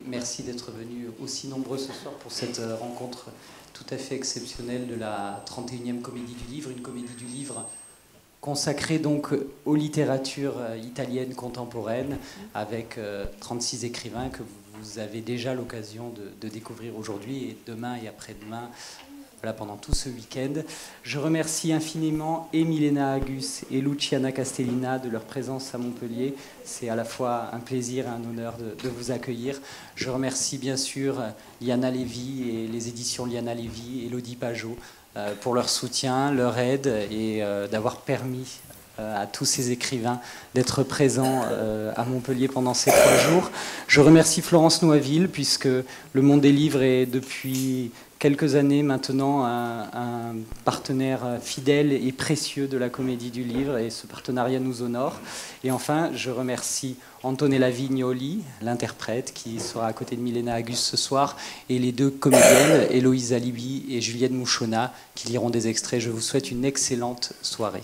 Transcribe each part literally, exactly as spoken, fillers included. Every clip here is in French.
Merci d'être venus aussi nombreux ce soir pour cette rencontre tout à fait exceptionnelle de la trente et unième Comédie du Livre, une comédie du livre consacrée donc aux littératures italiennes contemporaines avec trente-six écrivains que vous avez déjà l'occasion de, de découvrir aujourd'hui et demain et après-demain. Voilà, pendant tout ce week-end. Je remercie infiniment et Milena Agus et Luciana Castellina de leur présence à Montpellier. C'est à la fois un plaisir et un honneur de, de vous accueillir. Je remercie bien sûr Liana Lévy et les éditions Liana Lévy et Elodie Pajot euh, pour leur soutien, leur aide et euh, d'avoir permis euh, à tous ces écrivains d'être présents euh, à Montpellier pendant ces trois jours. Je remercie Florence Noisville puisque le Monde des Livres est depuis quelques années maintenant un, un partenaire fidèle et précieux de la Comédie du Livre et ce partenariat nous honore. Et enfin, je remercie Antonella Vignoli, l'interprète, qui sera à côté de Milena Agus ce soir, et les deux comédiennes, Héloïse Alibi et Juliette Mouchona, qui liront des extraits. Je vous souhaite une excellente soirée.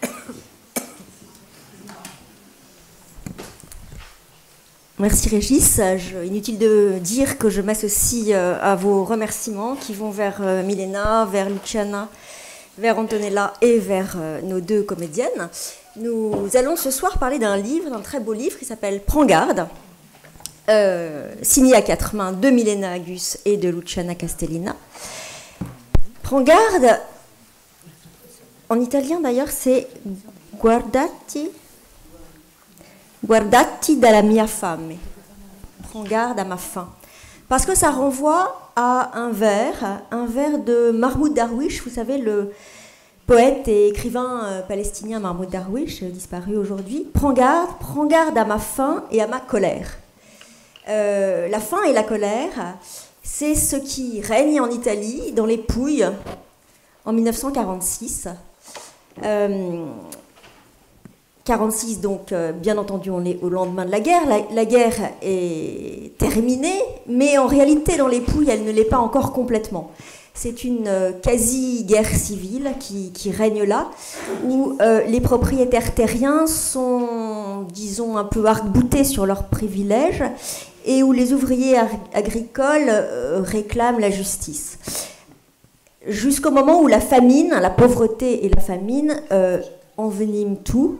Merci Régis. Je, inutile de dire que je m'associe à vos remerciements qui vont vers Milena, vers Luciana, vers Antonella et vers nos deux comédiennes. Nous allons ce soir parler d'un livre, d'un très beau livre qui s'appelle Prends garde, euh, signé à quatre mains de Milena Agus et de Luciana Castellina. Prends garde, en italien d'ailleurs, c'est Guardati. Guardati dalla mia fame. Prends garde à ma faim. Parce que ça renvoie à un vers, un vers de Mahmoud Darwish, vous savez, le poète et écrivain palestinien Mahmoud Darwish, disparu aujourd'hui. Prends garde, prends garde à ma faim et à ma colère. Euh, la faim et la colère, c'est ce qui règne en Italie, dans les Pouilles, en mille neuf cent quarante-six. Euh, quarante-six, donc, euh, bien entendu, on est au lendemain de la guerre. La, la guerre est terminée, mais en réalité, dans les Pouilles, elle ne l'est pas encore complètement. C'est une euh, quasi-guerre civile qui, qui règne là, où euh, les propriétaires terriens sont, disons, un peu arc-boutés sur leurs privilèges, et où les ouvriers ag- agricoles euh, réclament la justice. Jusqu'au moment où la famine, la pauvreté et la famine euh, enveniment tout.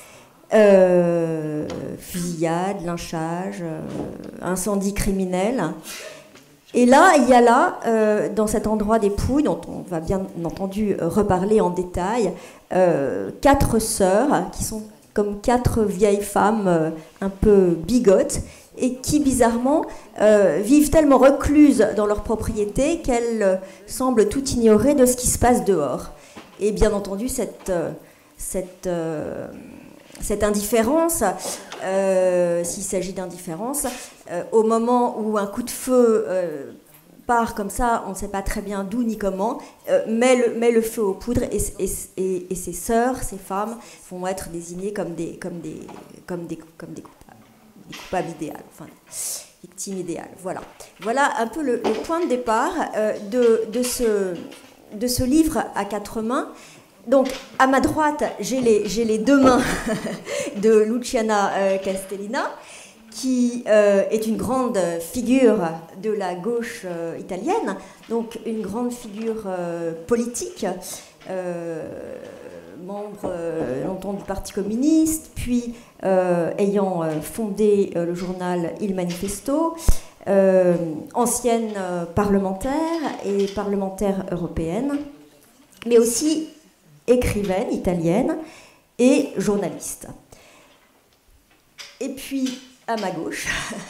Euh, fusillade, lynchage, euh, incendie criminel. Et là, il y a là, euh, dans cet endroit des Pouilles, dont on va bien entendu reparler en détail, euh, quatre sœurs qui sont comme quatre vieilles femmes euh, un peu bigotes et qui, bizarrement, euh, vivent tellement recluses dans leur propriété qu'elles euh, semblent tout ignorer de ce qui se passe dehors. Et bien entendu, cette... Euh, cette euh, Cette indifférence, euh, s'il s'agit d'indifférence, euh, au moment où un coup de feu euh, part comme ça, on ne sait pas très bien d'où ni comment, euh, met, le, met le feu aux poudres et, et, et, et ces sœurs, ces femmes, vont être désignées comme des, comme des, comme des, comme des coupables, des coupables idéales, enfin, victimes idéales. Voilà, voilà un peu le, le point de départ euh, de, de, ce, de ce livre à quatre mains. Donc, à ma droite, j'ai les, j'ai les deux mains de Luciana euh, Castellina, qui euh, est une grande figure de la gauche euh, italienne, donc une grande figure euh, politique, euh, membre euh, longtemps du Parti communiste, puis euh, ayant euh, fondé euh, le journal Il Manifesto, euh, ancienne euh, parlementaire et parlementaire européenne, mais aussi écrivaine italienne et journaliste. Et puis, à ma gauche,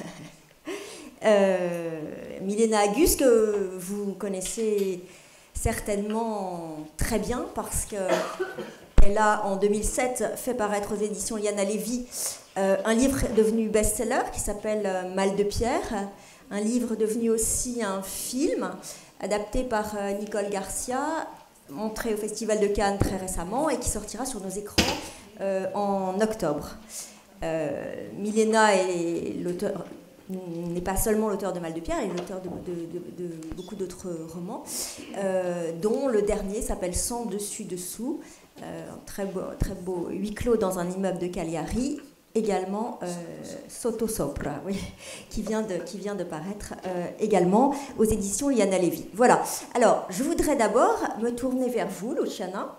euh, Milena Agus, que vous connaissez certainement très bien parce qu'elle a, en deux mille sept, fait paraître aux éditions Liana Lévy euh, un livre devenu best-seller qui s'appelle Mal de Pierre, un livre devenu aussi un film adapté par euh, Nicole Garcia, montré au Festival de Cannes très récemment et qui sortira sur nos écrans euh, en octobre. Euh, Milena est l'auteur, n'est pas seulement l'auteur de Mal de Pierre, elle est l'auteur de, de, de, de beaucoup d'autres romans, euh, dont le dernier s'appelle Sans dessus dessous, euh, un très beau, très beau huis clos dans un immeuble de Cagliari, également euh, Sotto Sopra, oui, qui vient de, qui vient de paraître euh, également aux éditions Liana Lévy. Voilà. Alors, je voudrais d'abord me tourner vers vous, Luciana,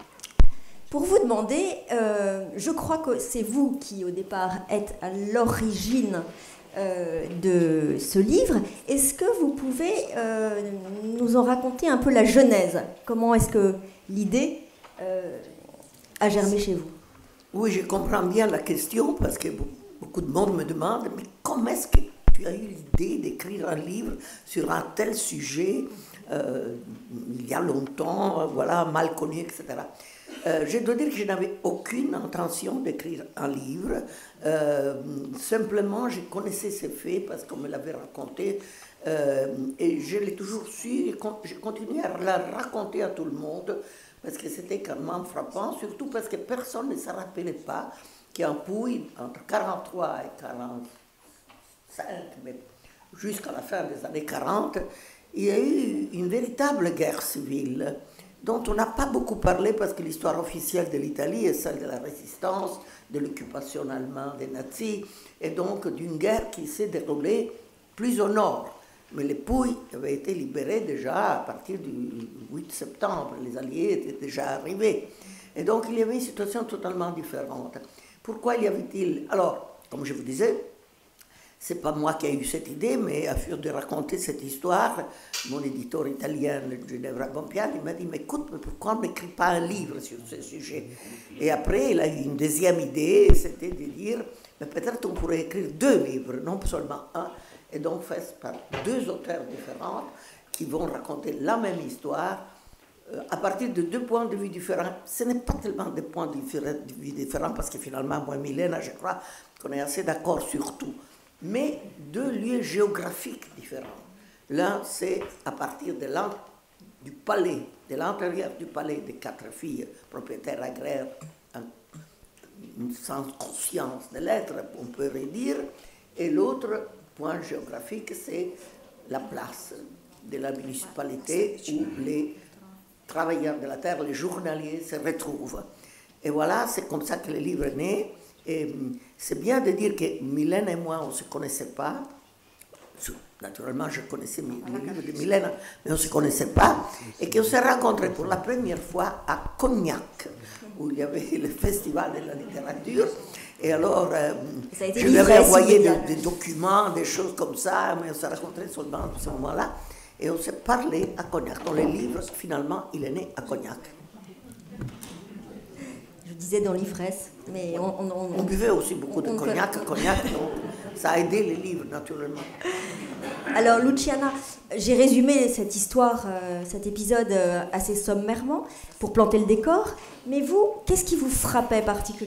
pour vous demander, euh, je crois que c'est vous qui, au départ, êtes à l'origine euh, de ce livre. Est-ce que vous pouvez euh, nous en raconter un peu la genèse? Comment est-ce que l'idée euh, a germé chez vous? Oui, je comprends bien la question parce que beaucoup de monde me demande mais comment est-ce que tu as eu l'idée d'écrire un livre sur un tel sujet euh, il y a longtemps, voilà, mal connu, et cetera. Euh, je dois dire que je n'avais aucune intention d'écrire un livre. Euh, simplement, je connaissais ces faits parce qu'on me l'avait raconté euh, et je l'ai toujours su et je continuais à la raconter à tout le monde. Parce que c'était quand même frappant, surtout parce que personne ne se rappelait pas qu'en Pouille, entre quarante-trois et quarante-cinq, mais jusqu'à la fin des années quarante, il y a eu une véritable guerre civile dont on n'a pas beaucoup parlé parce que l'histoire officielle de l'Italie est celle de la résistance, de l'occupation allemande des nazis, et donc d'une guerre qui s'est déroulée plus au nord. Mais les Pouilles avaient été libérées déjà à partir du huit septembre. Les Alliés étaient déjà arrivés. Et donc, il y avait une situation totalement différente. Pourquoi y avait-il... Alors, comme je vous disais, ce n'est pas moi qui ai eu cette idée, mais à force de raconter cette histoire, mon éditeur italien, Ginevra Bompiani, il m'a dit, mais écoute, mais pourquoi on n'écrit pas un livre sur ce sujet? Et après, il a eu une deuxième idée, c'était de dire, mais peut-être on pourrait écrire deux livres, non seulement un, et donc fait par deux auteurs différents qui vont raconter la même histoire euh, à partir de deux points de vue différents. Ce n'est pas tellement des points de vue différents parce que finalement, moi et Milena, je crois qu'on est assez d'accord sur tout, mais deux lieux géographiques différents. L'un, c'est à partir de du palais, de l'intérieur du palais des quatre filles propriétaires agraires, sans conscience de l'être, on peut redire, et l'autre point géographique, c'est la place de la municipalité où les travailleurs de la terre, les journaliers, se retrouvent. Et voilà, c'est comme ça que le livre est né. Et c'est bien de dire que Mylène et moi, on ne se connaissait pas. Naturellement, je connaissais le livre de Mylène, mais on ne se connaissait pas. Et qu'on s'est rencontrés pour la première fois à Cognac, où il y avait le festival de la littérature. Et alors, euh, je lui avais envoyé des, des documents, des choses comme ça, mais on s'est rencontrés seulement à ce moment-là. Et on s'est parlé à Cognac. Dans les livres, finalement, il est né à Cognac. Je disais dans l'ivresse, mais on... On, on, on buvait aussi beaucoup de cognac, peut... cognac, donc ça a aidé les livres, naturellement. Alors, Luciana, j'ai résumé cette histoire, euh, cet épisode euh, assez sommairement, pour planter le décor. Mais vous, qu'est-ce qui vous frappait particulièrement ?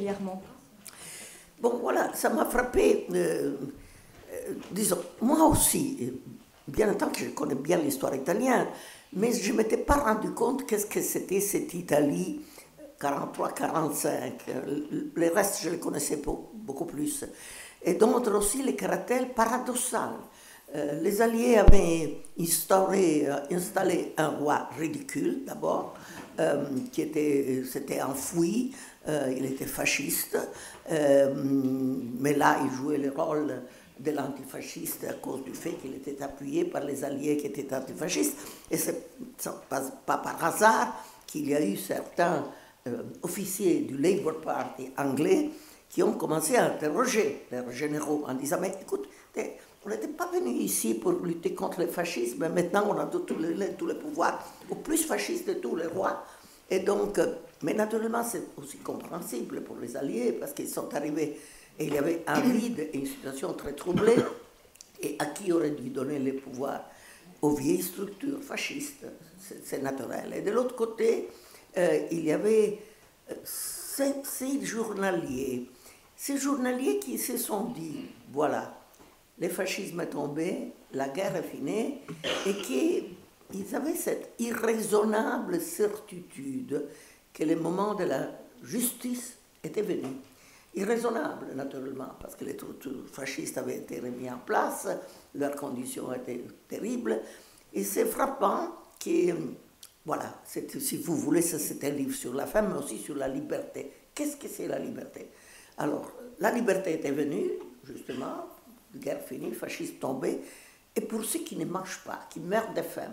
Bon, voilà, ça m'a frappé, euh, euh, disons, moi aussi, bien entendu que je connais bien l'histoire italienne, mais je ne m'étais pas rendu compte qu'est-ce que c'était cette Italie quarante-trois quarante-cinq. Les restes, je les connaissais beaucoup plus. Et d'autres aussi, les caractères paradoxaux. Euh, les Alliés avaient instauré, installé un roi ridicule, d'abord, euh, qui était, s'était enfoui, euh, il était fasciste, euh, mais là, il jouait le rôle de l'antifasciste à cause du fait qu'il était appuyé par les Alliés qui étaient antifascistes. Et ce n'est pas, pas par hasard qu'il y a eu certains euh, officiers du Labour Party anglais qui ont commencé à interroger leurs généraux en disant « Mais écoute, on n'était pas venu ici pour lutter contre le fascisme, mais maintenant on a tous les, tous les pouvoirs, au plus fasciste de tous les rois. » Et donc, mais naturellement, c'est aussi compréhensible pour les Alliés, parce qu'ils sont arrivés et il y avait un vide et une situation très troublée, et à qui aurait dû donner les pouvoirs? Aux vieilles structures fascistes, c'est naturel. Et de l'autre côté, euh, il y avait ces, ces journaliers, ces journaliers qui se sont dit, voilà, le fascisme est tombé, la guerre est finie, et qu'ils avaient cette irraisonnable certitude que le moment de la justice était venu. Irraisonnable, naturellement, parce que les troupes fascistes avaient été remis en place, leurs conditions étaient terribles, et c'est frappant que, voilà, si vous voulez, c'est un livre sur la femme, mais aussi sur la liberté. Qu'est-ce que c'est la liberté? Alors, la liberté était venue, justement, guerre finie, fascisme tombé, et pour ceux qui ne mangent pas, qui meurent de faim,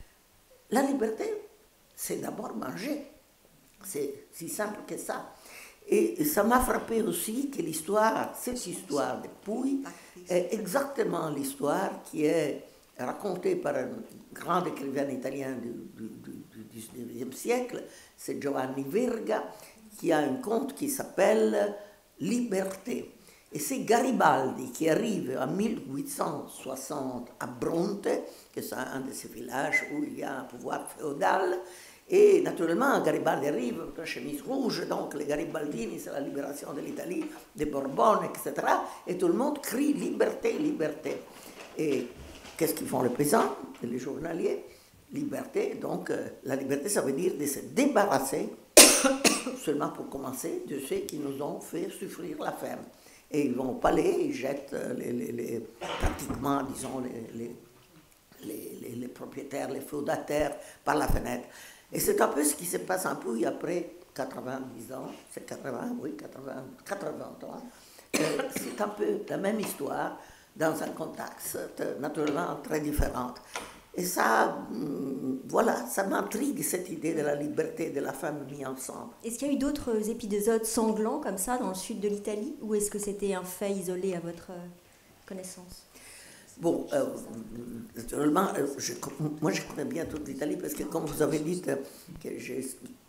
la liberté, c'est d'abord manger. C'est si simple que ça. Et ça m'a frappé aussi que l'histoire, cette histoire de Pouille, est exactement l'histoire qui est racontée par un grand écrivain italien du, du, du, du dix-neuvième siècle, c'est Giovanni Verga, qui a un conte qui s'appelle Liberté. Et c'est Garibaldi qui arrive en mille huit cent soixante à Bronte, que c'est un de ces villages où il y a un pouvoir féodal. Et naturellement, Garibaldi arrive avec la chemise rouge, donc les Garibaldini, c'est la libération de l'Italie, des Bourbons, et cetera. Et tout le monde crie liberté, liberté. Et qu'est-ce qu'ils font les paysans, les journaliers? Liberté, donc euh, la liberté, ça veut dire de se débarrasser, seulement pour commencer, de ceux qui nous ont fait souffrir la faim. Et ils vont au palais, ils jettent les, les, les, pratiquement, disons, les, les, les, les, les propriétaires, les feudataires par la fenêtre. Et c'est un peu ce qui se passe un peu après quatre-vingt-dix ans, c'est quatre-vingts, oui, quatre-vingts, quatre-vingts ans. C'est un peu la même histoire dans un contexte naturellement très différent. Et ça, voilà, ça m'intrigue cette idée de la liberté et de la femme mis ensemble. Est-ce qu'il y a eu d'autres épisodes sanglants comme ça dans le sud de l'Italie, ou est-ce que c'était un fait isolé à votre connaissance? Bon, euh, naturellement, je, moi je connais bien toute l'Italie parce que comme vous avez dit que j'ai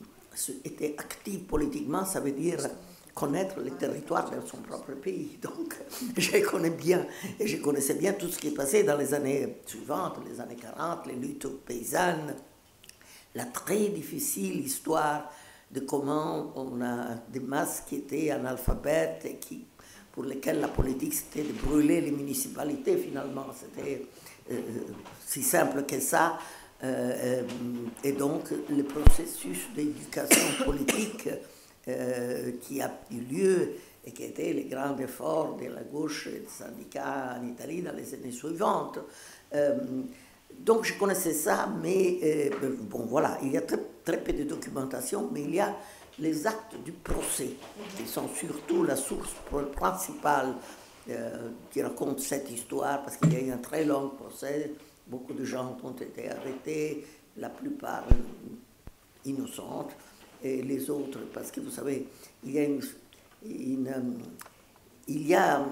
été active politiquement, ça veut dire connaître les territoires de son propre pays. Donc, je connais bien, et je connaissais bien tout ce qui est passé dans les années suivantes, les années quarante, les luttes paysannes, la très difficile histoire de comment on a des masses qui étaient analphabètes et qui, pour lesquelles la politique c'était de brûler les municipalités finalement. C'était euh, si simple que ça. Euh, et donc, le processus d'éducation politique Euh, qui a eu lieu et qui était le grand effort de la gauche et des syndicats en Italie dans les années suivantes. Euh, donc je connaissais ça, mais euh, bon voilà, il y a très, très peu de documentation, mais il y a les actes du procès, qui sont surtout la source principale euh, qui raconte cette histoire, parce qu'il y a eu un très long procès, beaucoup de gens ont été arrêtés, la plupart innocentes, et les autres, parce que vous savez, il y a, une, une, il y a,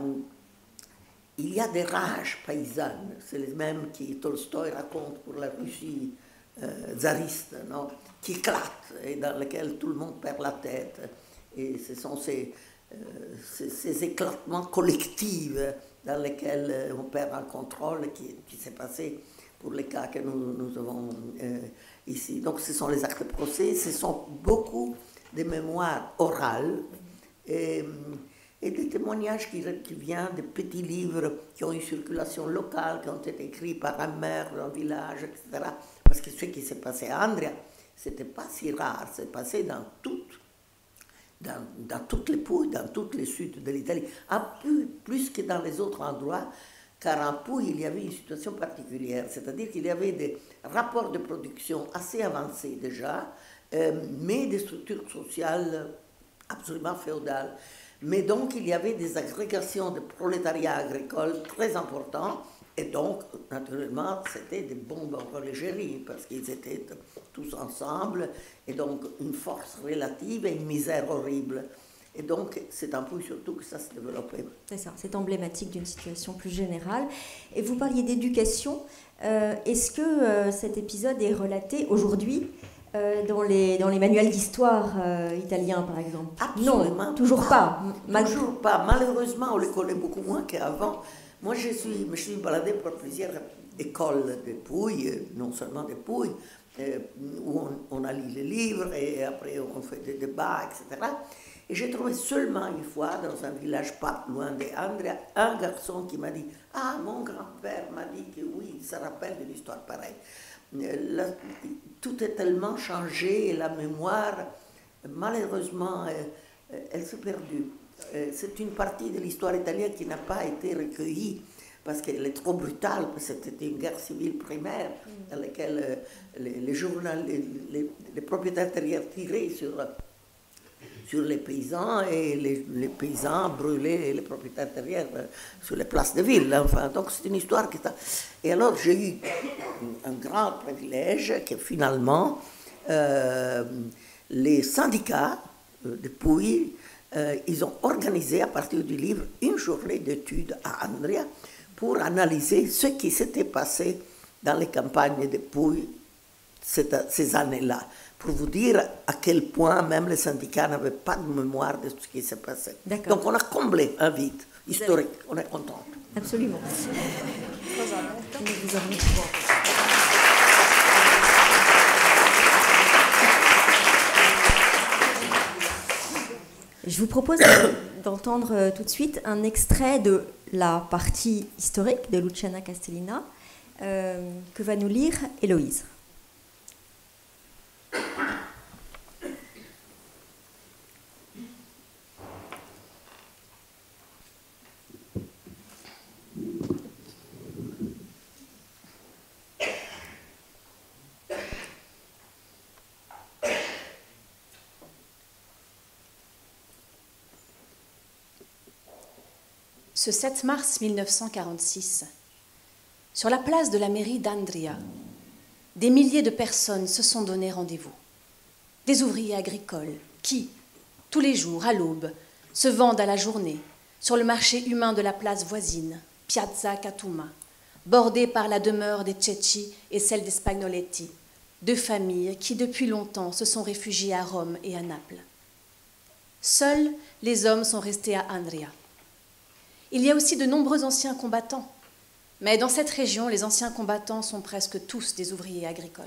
il y a des rages paysannes, c'est les mêmes que Tolstoï raconte pour la Russie euh, tsariste, non, qui éclatent et dans lesquelles tout le monde perd la tête. Et ce sont ces, euh, ces, ces éclatements collectifs dans lesquels on perd un contrôle qui, qui s'est passé pour les cas que nous, nous avons euh, ici. Donc ce sont les actes de procès, ce sont beaucoup de mémoires orales et, et des témoignages qui, qui viennent de petits livres qui ont une circulation locale, qui ont été écrits par un maire d'un village, et cetera. Parce que ce qui s'est passé à Andria, ce n'était pas si rare, c'est passé dans toutes, dans, dans toutes les Pouilles, dans tous les suds de l'Italie, plus, plus que dans les autres endroits. Car en Pouille, il y avait une situation particulière, c'est-à-dire qu'il y avait des rapports de production assez avancés déjà, euh, mais des structures sociales absolument féodales. Mais donc, il y avait des agrégations de prolétariat agricole très importantes, et donc, naturellement, c'était des bombes en relégérie, parce qu'ils étaient tous ensemble, et donc une force relative et une misère horrible. Et donc, c'est un peu surtout que ça s'est développé. C'est ça, c'est emblématique d'une situation plus générale. Et vous parliez d'éducation. Euh, est-ce que euh, cet épisode est relaté aujourd'hui euh, dans, les, dans les manuels d'histoire euh, italiens, par exemple? Absolument. Non, toujours pas. pas. Toujours pas. Malheureusement, on les connaît beaucoup moins qu'avant. Moi, je suis, je suis baladée par plusieurs écoles de Pouille, non seulement de Pouille, euh, où on, on a lu les livres et après on fait des débats, et cetera. Et j'ai trouvé seulement une fois, dans un village pas loin d'Andria, un garçon qui m'a dit « Ah, mon grand-père m'a dit que oui, il se rappelle d'une histoire pareille. » Tout est tellement changé et la mémoire, malheureusement, elle, elle s'est perdue. C'est une partie de l'histoire italienne qui n'a pas été recueillie parce qu'elle est trop brutale, parce que c'était une guerre civile primaire dans laquelle les, les, journal, les, les, les propriétaires terriens tiraient sur... sur les paysans et les, les paysans brûlaient les propriétaires terriens sur les places de ville. Enfin, donc c'est une histoire qui est... Et alors j'ai eu un grand privilège que finalement euh, les syndicats de Puy, euh, ils ont organisé à partir du livre une journée d'études à Andria pour analyser ce qui s'était passé dans les campagnes de Puy cette, ces années-là, pour vous dire à quel point même les syndicats n'avaient pas de mémoire de ce qui s'est passé. Donc on a comblé un vide historique, on est content. Absolument. Je vous propose d'entendre tout de suite un extrait de la partie historique de Luciana Castellina euh, que va nous lire Héloïse. Ce sept mars mille neuf cent quarante-six, sur la place de la mairie d'Andria, des milliers de personnes se sont donné rendez-vous. Des ouvriers agricoles qui, tous les jours à l'aube, se vendent à la journée sur le marché humain de la place voisine, Piazza Catuma, bordée par la demeure des Cecchi et celle des Spagnoletti, deux familles qui depuis longtemps se sont réfugiées à Rome et à Naples. Seuls les hommes sont restés à Andria. Il y a aussi de nombreux anciens combattants, mais dans cette région, les anciens combattants sont presque tous des ouvriers agricoles.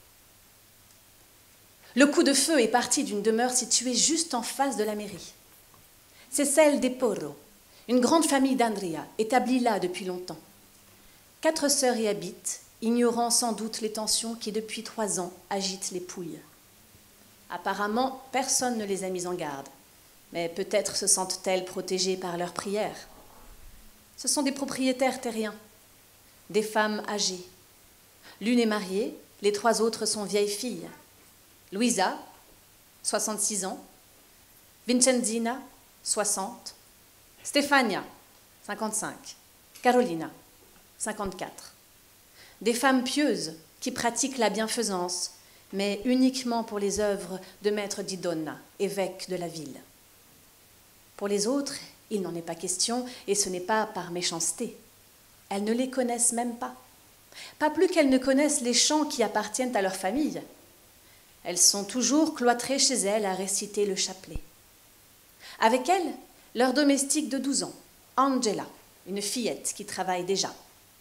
Le coup de feu est parti d'une demeure située juste en face de la mairie. C'est celle des Porro, une grande famille d'Andria, établie là depuis longtemps. Quatre sœurs y habitent, ignorant sans doute les tensions qui, depuis trois ans, agitent les Pouilles. Apparemment, personne ne les a mises en garde, mais peut-être se sentent-elles protégées par leurs prières. Ce sont des propriétaires terriens, des femmes âgées. L'une est mariée, les trois autres sont vieilles filles. Luisa, soixante-six ans, Vincenzina, soixante, Stefania, cinquante-cinq, Carolina, cinquante-quatre. Des femmes pieuses qui pratiquent la bienfaisance, mais uniquement pour les œuvres de Maître Di Donna, évêque de la ville. Pour les autres, il n'en est pas question, et ce n'est pas par méchanceté. Elles ne les connaissent même pas. Pas plus qu'elles ne connaissent les chants qui appartiennent à leur famille. Elles sont toujours cloîtrées chez elles à réciter le chapelet. Avec elles, leur domestique de douze ans, Angela, une fillette qui travaille déjà.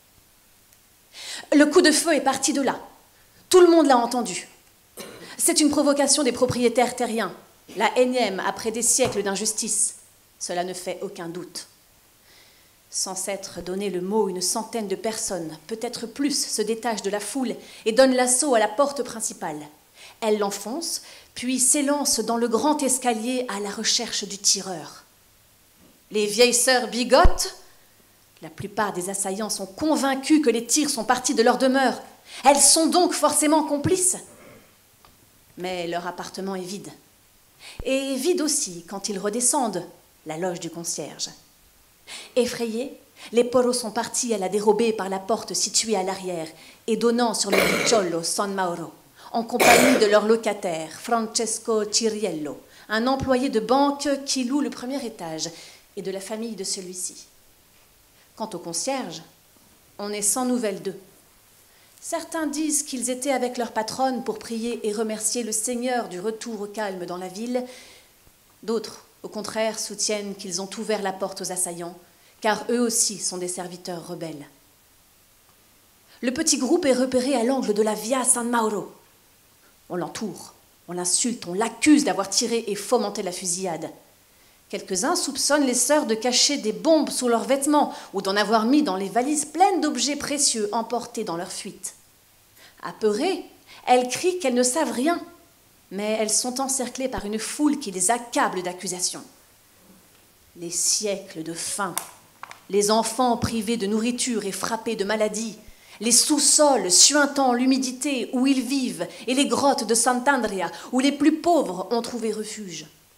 Le coup de feu est parti de là. Tout le monde l'a entendu. C'est une provocation des propriétaires terriens, la énième après des siècles d'injustice. Cela ne fait aucun doute. Sans s'être donné le mot, une centaine de personnes, peut-être plus, se détachent de la foule et donnent l'assaut à la porte principale. Elles l'enfoncent, puis s'élancent dans le grand escalier à la recherche du tireur. Les vieilles sœurs bigotent. La plupart des assaillants sont convaincus que les tirs sont partis de leur demeure. Elles sont donc forcément complices. Mais leur appartement est vide. Et vide aussi quand ils redescendent, la loge du concierge. Effrayés, les Porro sont partis à la dérobée par la porte située à l'arrière et donnant sur le Picciolo San Mauro, en compagnie de leur locataire, Francesco Ciriello, un employé de banque qui loue le premier étage, et de la famille de celui-ci. Quant au concierge, on est sans nouvelles d'eux. Certains disent qu'ils étaient avec leur patronne pour prier et remercier le Seigneur du retour au calme dans la ville. D'autres, au contraire, soutiennent qu'ils ont ouvert la porte aux assaillants, car eux aussi sont des serviteurs rebelles. Le petit groupe est repéré à l'angle de la Via San Mauro. On l'entoure, on l'insulte, on l'accuse d'avoir tiré et fomenté la fusillade. Quelques-uns soupçonnent les sœurs de cacher des bombes sous leurs vêtements ou d'en avoir mis dans les valises pleines d'objets précieux emportés dans leur fuite. Apeurées, elles crient qu'elles ne savent rien, mais elles sont encerclées par une foule qui les accable d'accusations. Les siècles de faim, les enfants privés de nourriture et frappés de maladies, les sous-sols suintant l'humidité où ils vivent et les grottes de Sant'Andrea où les plus pauvres ont trouvé refuge.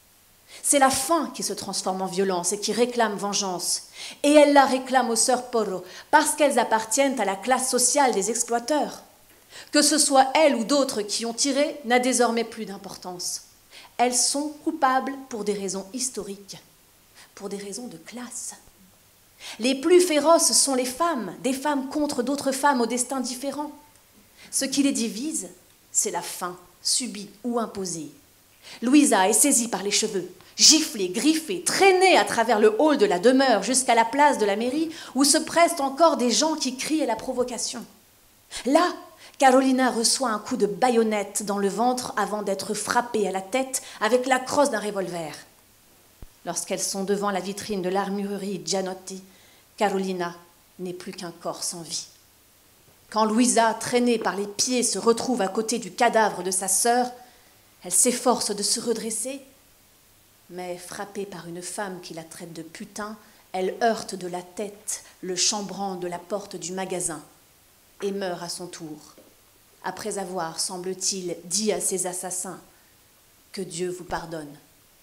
C'est la faim qui se transforme en violence et qui réclame vengeance. Et elle la réclame aux sœurs Porro parce qu'elles appartiennent à la classe sociale des exploiteurs. Que ce soit elles ou d'autres qui ont tiré n'a désormais plus d'importance. Elles sont coupables pour des raisons historiques, pour des raisons de classe. Les plus féroces sont les femmes, des femmes contre d'autres femmes au destin différent. Ce qui les divise, c'est la faim, subie ou imposée. Louisa est saisie par les cheveux, giflée, griffée, traînée à travers le hall de la demeure jusqu'à la place de la mairie où se pressent encore des gens qui crient à la provocation. Là, Carolina reçoit un coup de baïonnette dans le ventre avant d'être frappée à la tête avec la crosse d'un revolver. Lorsqu'elles sont devant la vitrine de l'armurerie Gianotti, Carolina n'est plus qu'un corps sans vie. Quand Louisa, traînée par les pieds, se retrouve à côté du cadavre de sa sœur, elle s'efforce de se redresser, mais frappée par une femme qui la traite de putain, elle heurte de la tête le chambranle de la porte du magasin et meurt à son tour, après avoir, semble-t-il, dit à ses assassins « Que Dieu vous pardonne ».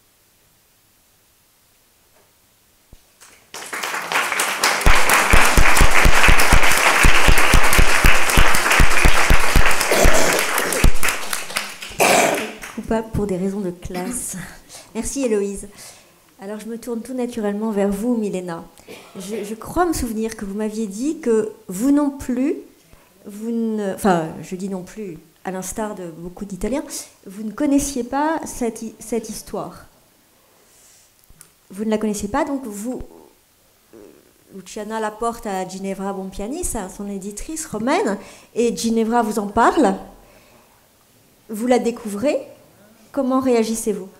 Coupable pour des raisons de classe. Merci Héloïse. Alors je me tourne tout naturellement vers vous, Milena. Je, je crois me souvenir que vous m'aviez dit que vous non plus, vous ne, enfin je dis non plus, à l'instar de beaucoup d'Italiens, vous ne connaissiez pas cette, cette histoire. Vous ne la connaissiez pas, donc vous, Luciana la porte à Ginevra Bompiani, son éditrice romaine, et Ginevra vous en parle. Vous la découvrez. Comment réagissez-vous?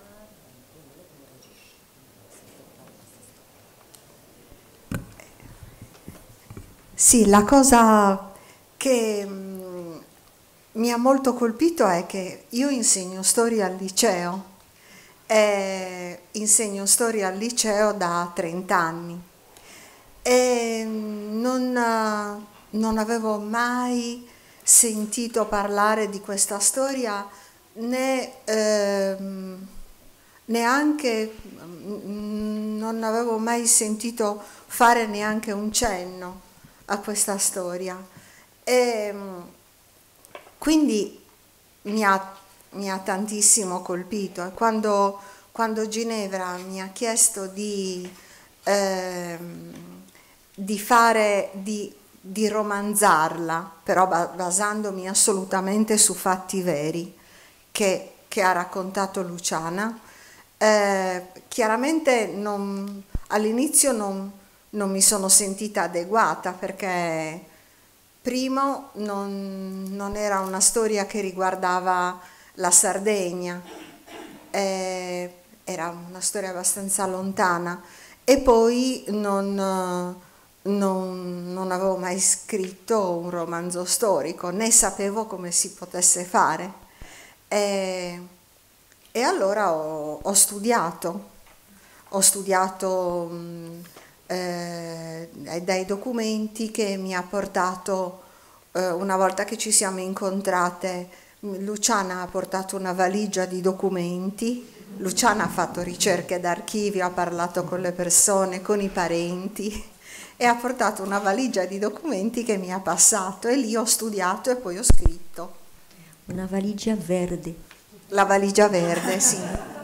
Sì, la cosa che mh, mi ha molto colpito è che io insegno storia al liceo e insegno storia al liceo da trenta anni e non, non avevo mai sentito parlare di questa storia né ehm, neanche non avevo mai sentito fare neanche un cenno a questa storia e quindi mi ha, mi ha tantissimo colpito e quando, quando Ginevra mi ha chiesto di, ehm, di fare di, di romanzarla, però basandomi assolutamente su fatti veri che, che ha raccontato Luciana, eh, chiaramente non, all'inizio non, non mi sono sentita adeguata perché primo non, non era una storia che riguardava la Sardegna, eh, era una storia abbastanza lontana e poi non, non, non avevo mai scritto un romanzo storico, né sapevo come si potesse fare. E, e allora ho, ho studiato, ho studiato mh, eh, dai documenti che mi ha portato, eh, una volta che ci siamo incontrate, Luciana ha portato una valigia di documenti, Luciana ha fatto ricerche d'archivio, ha parlato con le persone, con i parenti e ha portato una valigia di documenti che mi ha passato e lì ho studiato e poi ho scritto. Una valigia verde. La valigia verde, sì.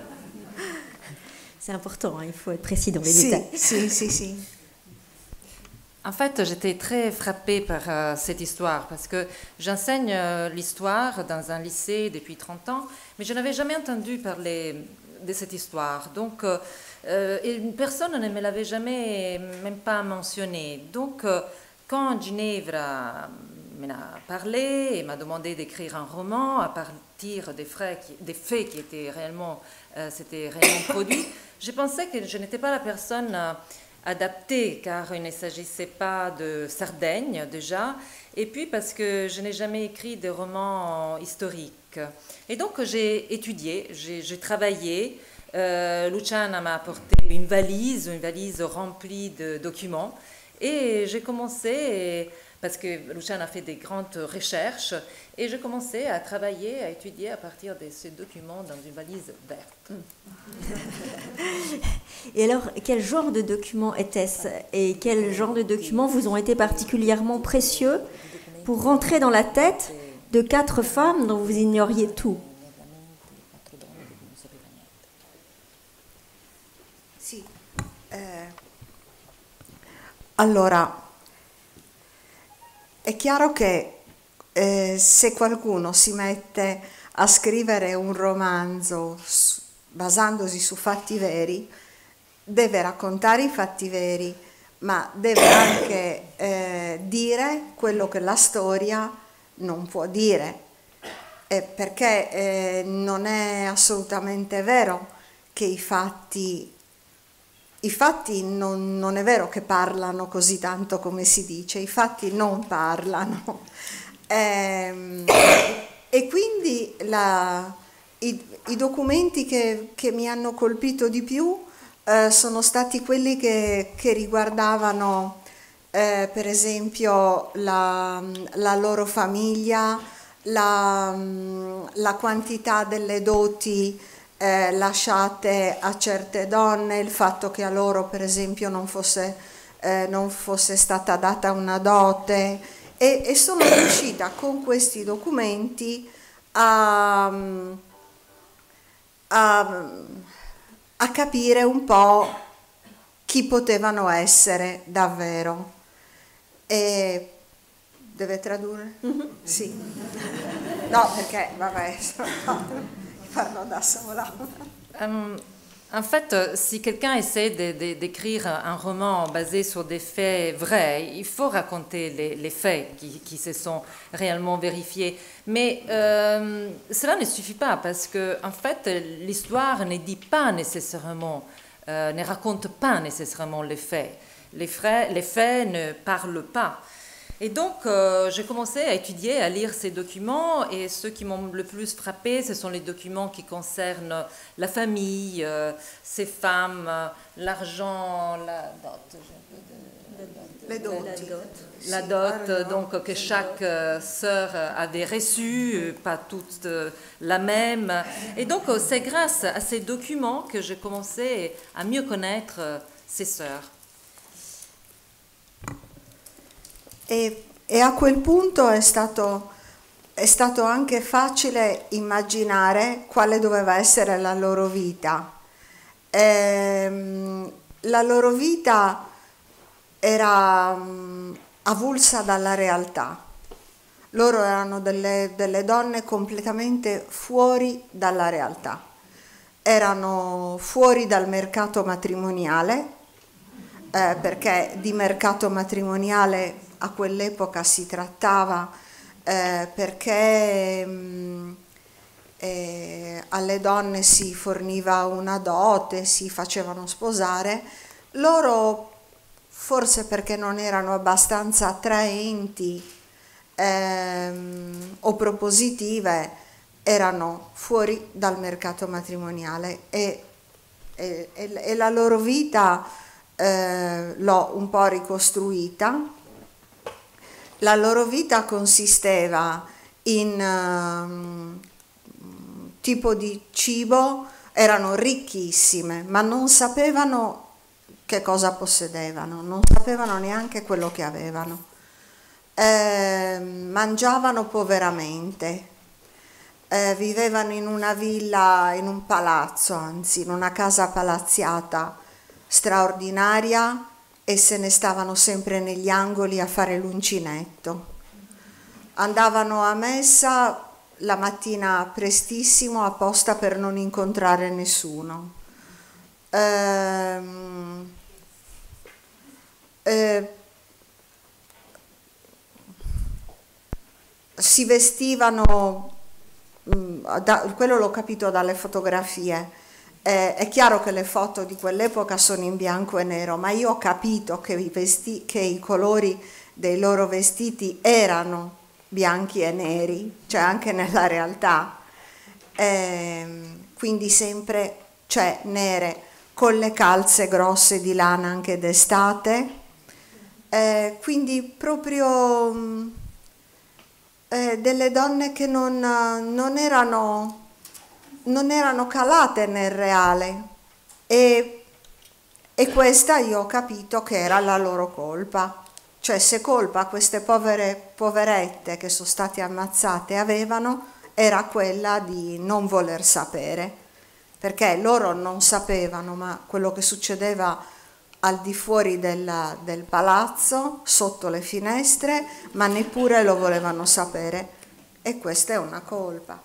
C'est important, hein, il faut être précis dans les si, détails. Si, si, si. En fait, j'étais très frappée par euh, cette histoire parce que j'enseigne euh, l'histoire dans un lycée depuis trente ans, mais je n'avais jamais entendu parler de cette histoire. Donc, euh, euh, une personne ne me l'avait jamais, même pas mentionné. Donc, euh, quand Ginevra m'en a parlé et m'a demandé d'écrire un roman à partir des, frais qui, des faits qui étaient réellement, euh, s'étaient réellement produits, je pensais que je n'étais pas la personne euh, adaptée, car il ne s'agissait pas de Sardaigne déjà, et puis parce que je n'ai jamais écrit de romans historiques. Et donc j'ai étudié, j'ai travaillé. Euh, Luciana m'a apporté une valise, une valise remplie de documents. Et j'ai commencé, parce que Luciane a fait des grandes recherches, et j'ai commencé à travailler, à étudier à partir de ces documents dans une valise verte. Et alors, quel genre de documents était-ce? Et quel genre de documents vous ont été particulièrement précieux pour rentrer dans la tête de quatre femmes dont vous ignoriez tout? Sì. Eh, allora, è chiaro che eh, se qualcuno si mette a scrivere un romanzo su, basandosi su fatti veri, deve raccontare i fatti veri, ma deve anche eh, dire quello che la storia non può dire, eh, perché eh, non è assolutamente vero che i fatti, i fatti non, non è vero che parlano così tanto come si dice, i fatti non parlano. Eh, e quindi la, i, i documenti che, che mi hanno colpito di più eh, sono stati quelli che, che riguardavano eh, per esempio la, la loro famiglia, la, la quantità delle doti eh, lasciate a certe donne, il fatto che a loro per esempio non fosse, eh, non fosse stata data una dote, e, e sono riuscita con questi documenti a, a, a capire un po' chi potevano essere davvero. E deve tradurre? Mm-hmm. Sì. No, perché vabbè, parlo da sola. Um, en fait, si quelqu'un essaie de, de, d'écrire un roman basé sur des faits vrais, il faut raconter les, les faits qui, qui se sont réellement vérifiés. Mais euh, cela ne suffit pas parce que, en fait, l'histoire ne dit pas nécessairement, euh, ne raconte pas nécessairement les faits. Les, frais, les faits ne parlent pas. Et donc, euh, j'ai commencé à étudier, à lire ces documents, et ceux qui m'ont le plus frappé, ce sont les documents qui concernent la famille, euh, ces femmes, l'argent, la dot, Les doti. la dot, donc que chaque euh, sœur avait reçue, pas toutes euh, la même. Et donc, euh, c'est grâce à ces documents que j'ai commencé à mieux connaître euh, ces sœurs. E, e a quel punto è stato, è stato anche facile immaginare quale doveva essere la loro vita. Ehm, la loro vita era um, avulsa dalla realtà. Loro erano delle, delle donne completamente fuori dalla realtà. Erano fuori dal mercato matrimoniale, eh, perché di mercato matrimoniale a quell'epoca si trattava, eh, perché mh, eh, alle donne si forniva una dote, si facevano sposare. Loro, forse perché non erano abbastanza attraenti ehm, o propositive, erano fuori dal mercato matrimoniale, e, e, e la loro vita eh, l'ho un po' ricostruita. La loro vita consisteva in um, tipo di cibo, erano ricchissime, ma non sapevano che cosa possedevano, non sapevano neanche quello che avevano. Eh, mangiavano poveramente, eh, vivevano in una villa, in un palazzo, anzi in una casa palazziata straordinaria, e se ne stavano sempre negli angoli a fare l'uncinetto. Andavano a messa la mattina prestissimo apposta per non incontrare nessuno. Ehm, eh, si vestivano, mh, da, quello l'ho capito dalle fotografie. Eh, è chiaro che le foto di quell'epoca sono in bianco e nero, ma io ho capito che i, vesti- che i colori dei loro vestiti erano bianchi e neri, cioè anche nella realtà, eh, quindi sempre, cioè nere, con le calze grosse di lana anche d'estate, Eh, quindi proprio mh, eh, delle donne che non, non, erano, non erano calate nel reale, e, e questa io ho capito che era la loro colpa. Cioè, se colpa queste povere poverette che sono state ammazzate avevano, era quella di non voler sapere, perché loro non sapevano, ma quello che succedeva al di fuori della, del palazzo, sotto le finestre, ma neppure lo volevano sapere, e questa è una colpa.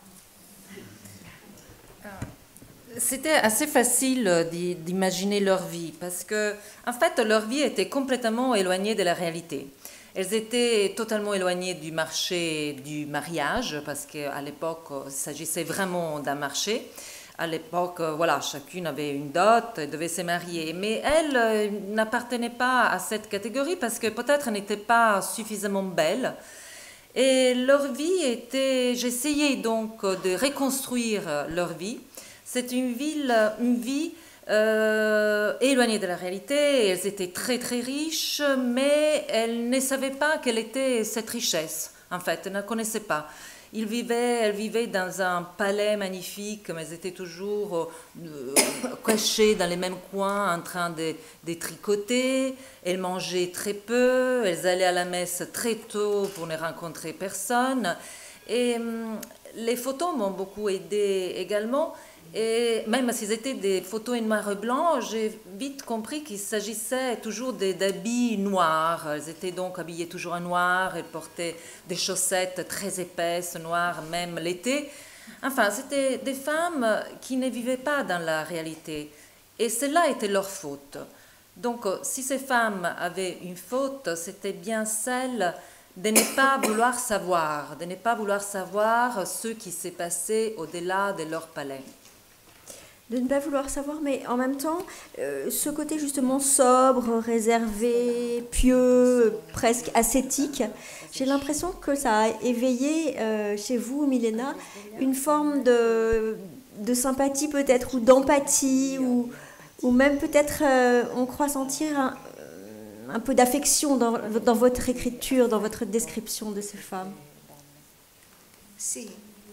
C'était assez facile d'imaginer leur vie parce que, en fait, leur vie était complètement éloignée de la réalité. Elles étaient totalement éloignées du marché du mariage parce qu'à l'époque, il s'agissait vraiment d'un marché. À l'époque, voilà, chacune avait une dot et devait se marier. Mais elles euh, n'appartenaient pas à cette catégorie parce que peut-être n'étaient pas suffisamment belles. Et leur vie était... J'essayais donc de reconstruire leur vie. C'est une, ville, une vie euh, éloignée de la réalité. Elles étaient très très riches, mais elles ne savaient pas quelle était cette richesse. En fait, elles ne la connaissaient pas. Ils vivaient, elles vivaient dans un palais magnifique, mais elles étaient toujours euh, cachées dans les mêmes coins en train de, de tricoter. Elles mangeaient très peu, elles allaient à la messe très tôt pour ne rencontrer personne. Et hum, les photos m'ont beaucoup aidée également. Et même s'ils étaient des photos en noir et blanc, j'ai vite compris qu'il s'agissait toujours d'habits noirs. Elles étaient donc habillées toujours en noir, elles portaient des chaussettes très épaisses, noires, même l'été. Enfin, c'était des femmes qui ne vivaient pas dans la réalité. Et cela était leur faute. Donc, si ces femmes avaient une faute, c'était bien celle de ne pas vouloir savoir, de ne pas vouloir savoir ce qui s'est passé au-delà de leur palais. De ne pas vouloir savoir, mais en même temps, euh, ce côté justement sobre, réservé, pieux, presque ascétique, j'ai l'impression que ça a éveillé euh, chez vous, Milena, une forme de, de sympathie peut-être, ou d'empathie, ou, ou même peut-être euh, on croit sentir un, un peu d'affection dans, dans votre écriture, dans votre description de ces femmes. Si.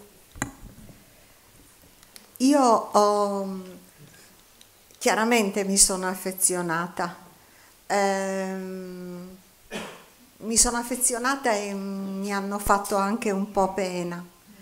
Io ho, chiaramente mi sono affezionata, ehm, mi sono affezionata e mi hanno fatto anche un po' pena.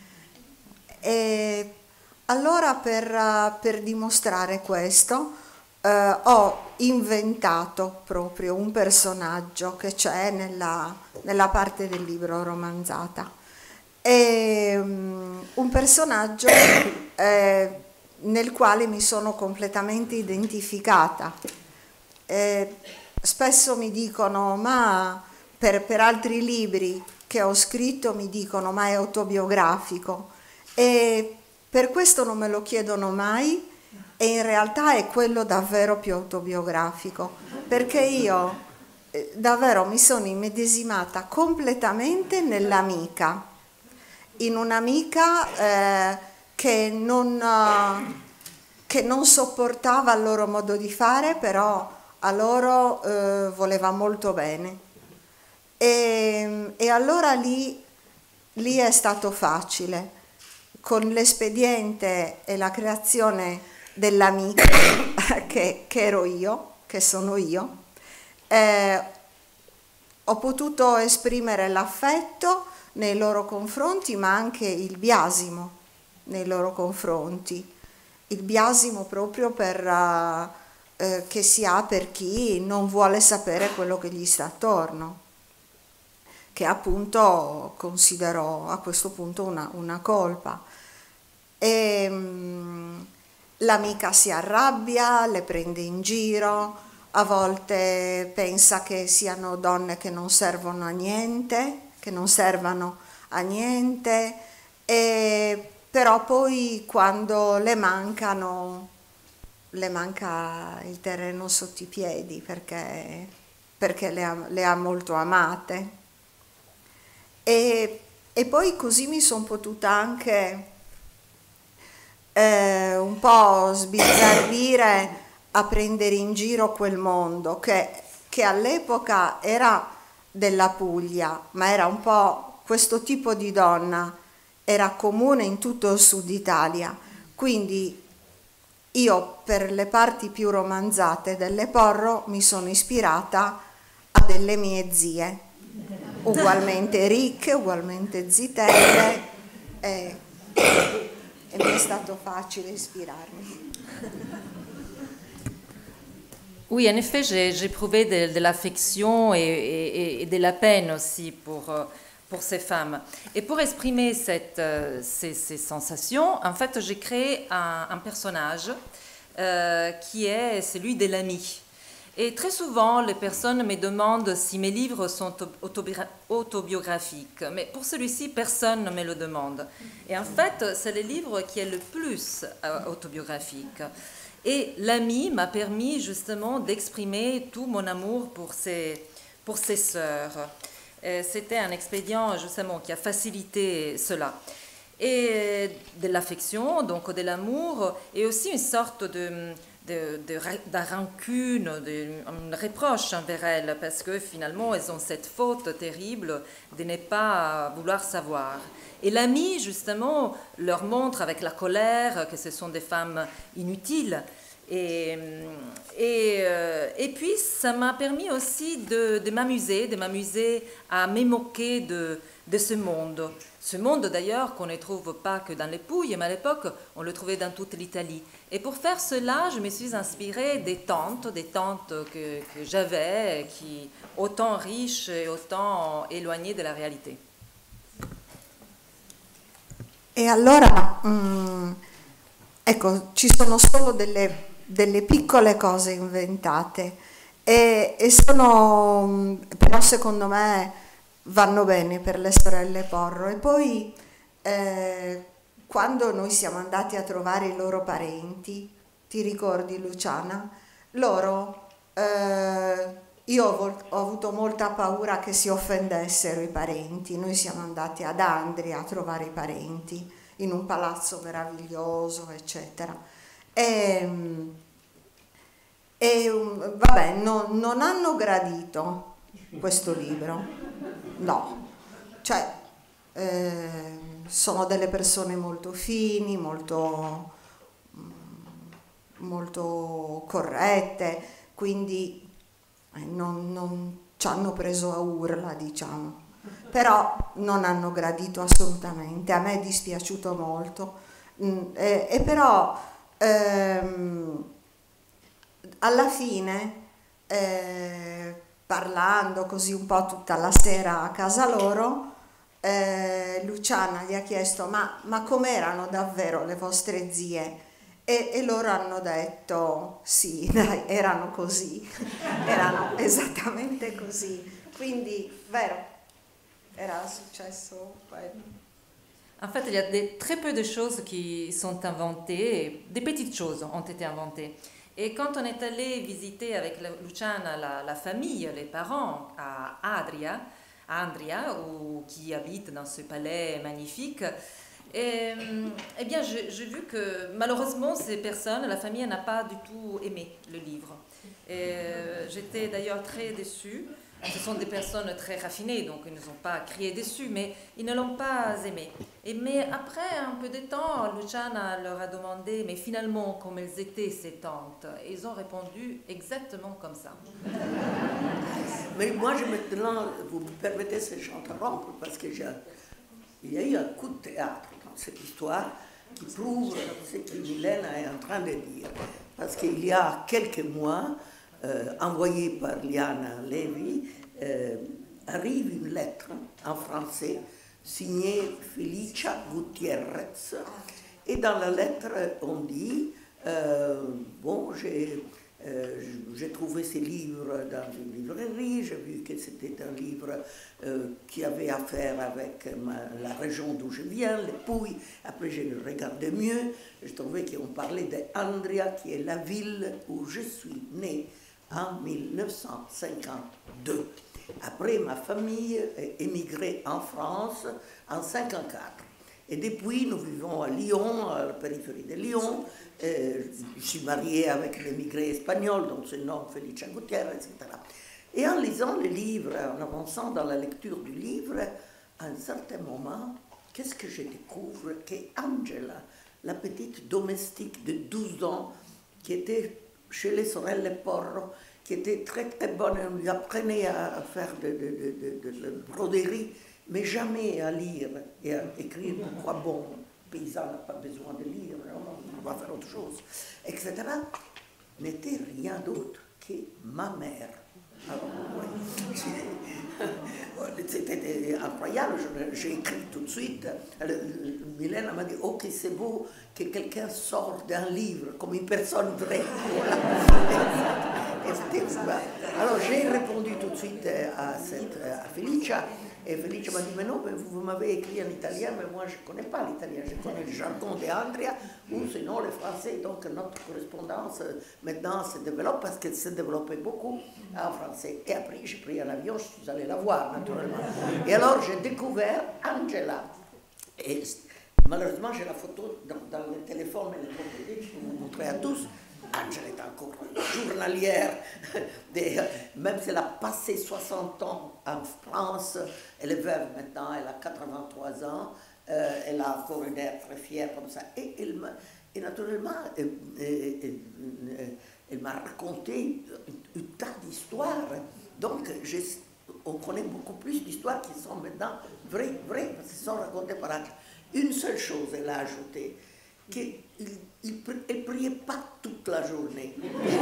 E allora per, per dimostrare questo eh, ho inventato proprio un personaggio che c'è nella, nella parte del libro romanzata. È um, un personaggio eh, nel quale mi sono completamente identificata. Eh, spesso mi dicono, ma per, per altri libri che ho scritto mi dicono, ma è autobiografico, e per questo non me lo chiedono mai, e in realtà è quello davvero più autobiografico, perché io eh, davvero mi sono immedesimata completamente nell'amica, in un'amica eh, che, non, uh, che non sopportava il loro modo di fare, però a loro eh, voleva molto bene. E, e allora lì, lì è stato facile, con l'espediente e la creazione dell'amica, che, che ero io, che sono io, eh, ho potuto esprimere l'affetto nei loro confronti, ma anche il biasimo nei loro confronti, il biasimo proprio per, uh, eh, che si ha per chi non vuole sapere quello che gli sta attorno, che appunto considero a questo punto una, una colpa. E um, l'amica si arrabbia, le prende in giro, a volte pensa che siano donne che non servono a niente, che non servano a niente, e però poi quando le mancano, le manca il terreno sotto i piedi, perché, perché le, ha, le ha molto amate. E, e poi così mi sono potuta anche eh, un po' sbizzarrire a prendere in giro quel mondo che, che all'epoca era della Puglia, ma era un po' questo tipo di donna, era comune in tutto il sud Italia, quindi io per le parti più romanzate delle Porro mi sono ispirata a delle mie zie, ugualmente ricche, ugualmente zitelle, e, e mi è stato facile ispirarmi. Oui, en effet, j'ai éprouvé de, de l'affection et, et, et de la peine aussi pour, pour ces femmes. Et pour exprimer cette, ces, ces sensations, en fait, j'ai créé un, un personnage euh, qui est celui de l'ami. Et très souvent, les personnes me demandent si mes livres sont autobiographiques. Mais pour celui-ci, personne ne me le demande. Et en fait, c'est le livre qui est le plus euh, autobiographique. Et l'ami m'a permis justement d'exprimer tout mon amour pour ses, pour ses sœurs. C'était un expédient justement qui a facilité cela. Et de l'affection, donc de l'amour, et aussi une sorte de, de, de, de rancune, de, un reproche envers elles, parce que finalement elles ont cette faute terrible de ne pas vouloir savoir. Et l'ami, justement, leur montre avec la colère que ce sont des femmes inutiles. Et, et, euh, et puis, ça m'a permis aussi de, de m'amuser, de m'amuser à me moquer de, de ce monde. Ce monde, d'ailleurs, qu'on ne trouve pas que dans les Pouilles, mais à l'époque, on le trouvait dans toute l'Italie. Et pour faire cela, je me suis inspirée des tantes, des tantes que, que j'avais, qui autant riches et autant éloignées de la réalité. E allora, mh, ecco, ci sono solo delle, delle piccole cose inventate e, e sono, però secondo me vanno bene per le sorelle Porro. E poi eh, quando noi siamo andati a trovare i loro parenti, ti ricordi Luciana? Loro, eh, io ho, ho avuto molta paura che si offendessero i parenti. Noi siamo andati ad Andria a trovare i parenti in un palazzo meraviglioso, eccetera. E, e vabbè, no, non hanno gradito questo libro, no, cioè eh, sono delle persone molto fini, molto, molto corrette, quindi Non, non ci hanno preso a urla, diciamo, però non hanno gradito assolutamente. A me è dispiaciuto molto, mm, e, e però ehm, alla fine, eh, parlando così un po' tutta la sera a casa loro, eh, Luciana gli ha chiesto ma, ma com'erano davvero le vostre zie? E, e loro hanno detto sì, dai, erano così, erano esattamente così, quindi vero, era successo quello. En fait, il y a des, très peu de choses qui sont inventées, des petites choses ont été inventées. Et quand on est allé visiter avec la, Luciana la, la famille, les parents à Adria, à Andria, où, qui habitent dans ce palais magnifique, Et, eh bien, j'ai vu que malheureusement, ces personnes, la famille n'a pas du tout aimé le livre. J'étais d'ailleurs très déçue. Ce sont des personnes très raffinées, donc ils ne sont pas criés déçus, mais ils ne l'ont pas aimé. Et, mais après un peu de temps, Luciana leur a demandé, mais finalement, comme elles étaient ces tantes, et ils ont répondu exactement comme ça. Mais moi, je maintenant, vous me permettez de s'interrompre, parce qu'il y a eu un coup de théâtre cette histoire qui prouve ce que Milena est en train de dire. Parce qu'il y a quelques mois, euh, envoyée par Liana Levi, euh, arrive une lettre en français signée Felicia Gutiérrez. Et dans la lettre, on dit, euh, bon, j'ai euh, j'ai trouvé ces livres dans une librairie, j'ai vu que c'était un livre euh, qui avait affaire avec ma, la région d'où je viens, les Pouilles. Après, je le regardais mieux, je trouvais qu'on parlait d'Andria, qui est la ville où je suis née en mille neuf cent cinquante-deux. Après, ma famille est émigrée en France en mille neuf cent cinquante-quatre. Et depuis, nous vivons à Lyon, à la périphérie de Lyon. Euh, je suis mariée avec l'émigré espagnol, dont se nomme Felicia Gutiérrez, et cetera. Et en lisant le livre, en avançant dans la lecture du livre, à un certain moment, qu'est-ce que je découvre? Qu'Angela, la petite domestique de douze ans, qui était chez les Sorelle Porro, qui était très très bonne, on lui apprenait à faire de, de, de, de, de, de broderie, mais jamais à lire et à écrire. Pourquoi bon, le paysan n'a pas besoin de lire, on va faire autre chose, et cetera, n'était rien d'autre que ma mère. Alors, ouais, c'était incroyable, j'ai écrit tout de suite. Mylène m'a dit, ok, c'est beau que quelqu'un sorte d'un livre comme une personne vraie. Alors j'ai répondu tout de suite à, cette, à Felicia, et Felicia m'a dit, mais non, mais vous, vous m'avez écrit en italien, mais moi je ne connais pas l'italien, je connais le jargon d'Andrea, ou sinon le français, donc notre correspondance maintenant se développe, parce qu'elle s'est développée beaucoup en français. Et après j'ai pris un avion, je suis allée la voir naturellement. Et alors j'ai découvert Angela. Et malheureusement j'ai la photo dans, dans le téléphone, mais je vais vous montrer à tous. Angela est encore journalière, des, même si elle a passé soixante ans en France, elle est veuve maintenant, elle a quatre-vingt-trois ans, euh, elle a encore une air très fière comme ça. Et, elle, et naturellement, elle, elle, elle m'a raconté un tas d'histoires. Donc, on connaît beaucoup plus d'histoires qui sont maintenant vraies, vraies, parce qu'elles sont racontées par Angela. Une seule chose, elle a ajouté, qu'elle ne priait pas toute la journée,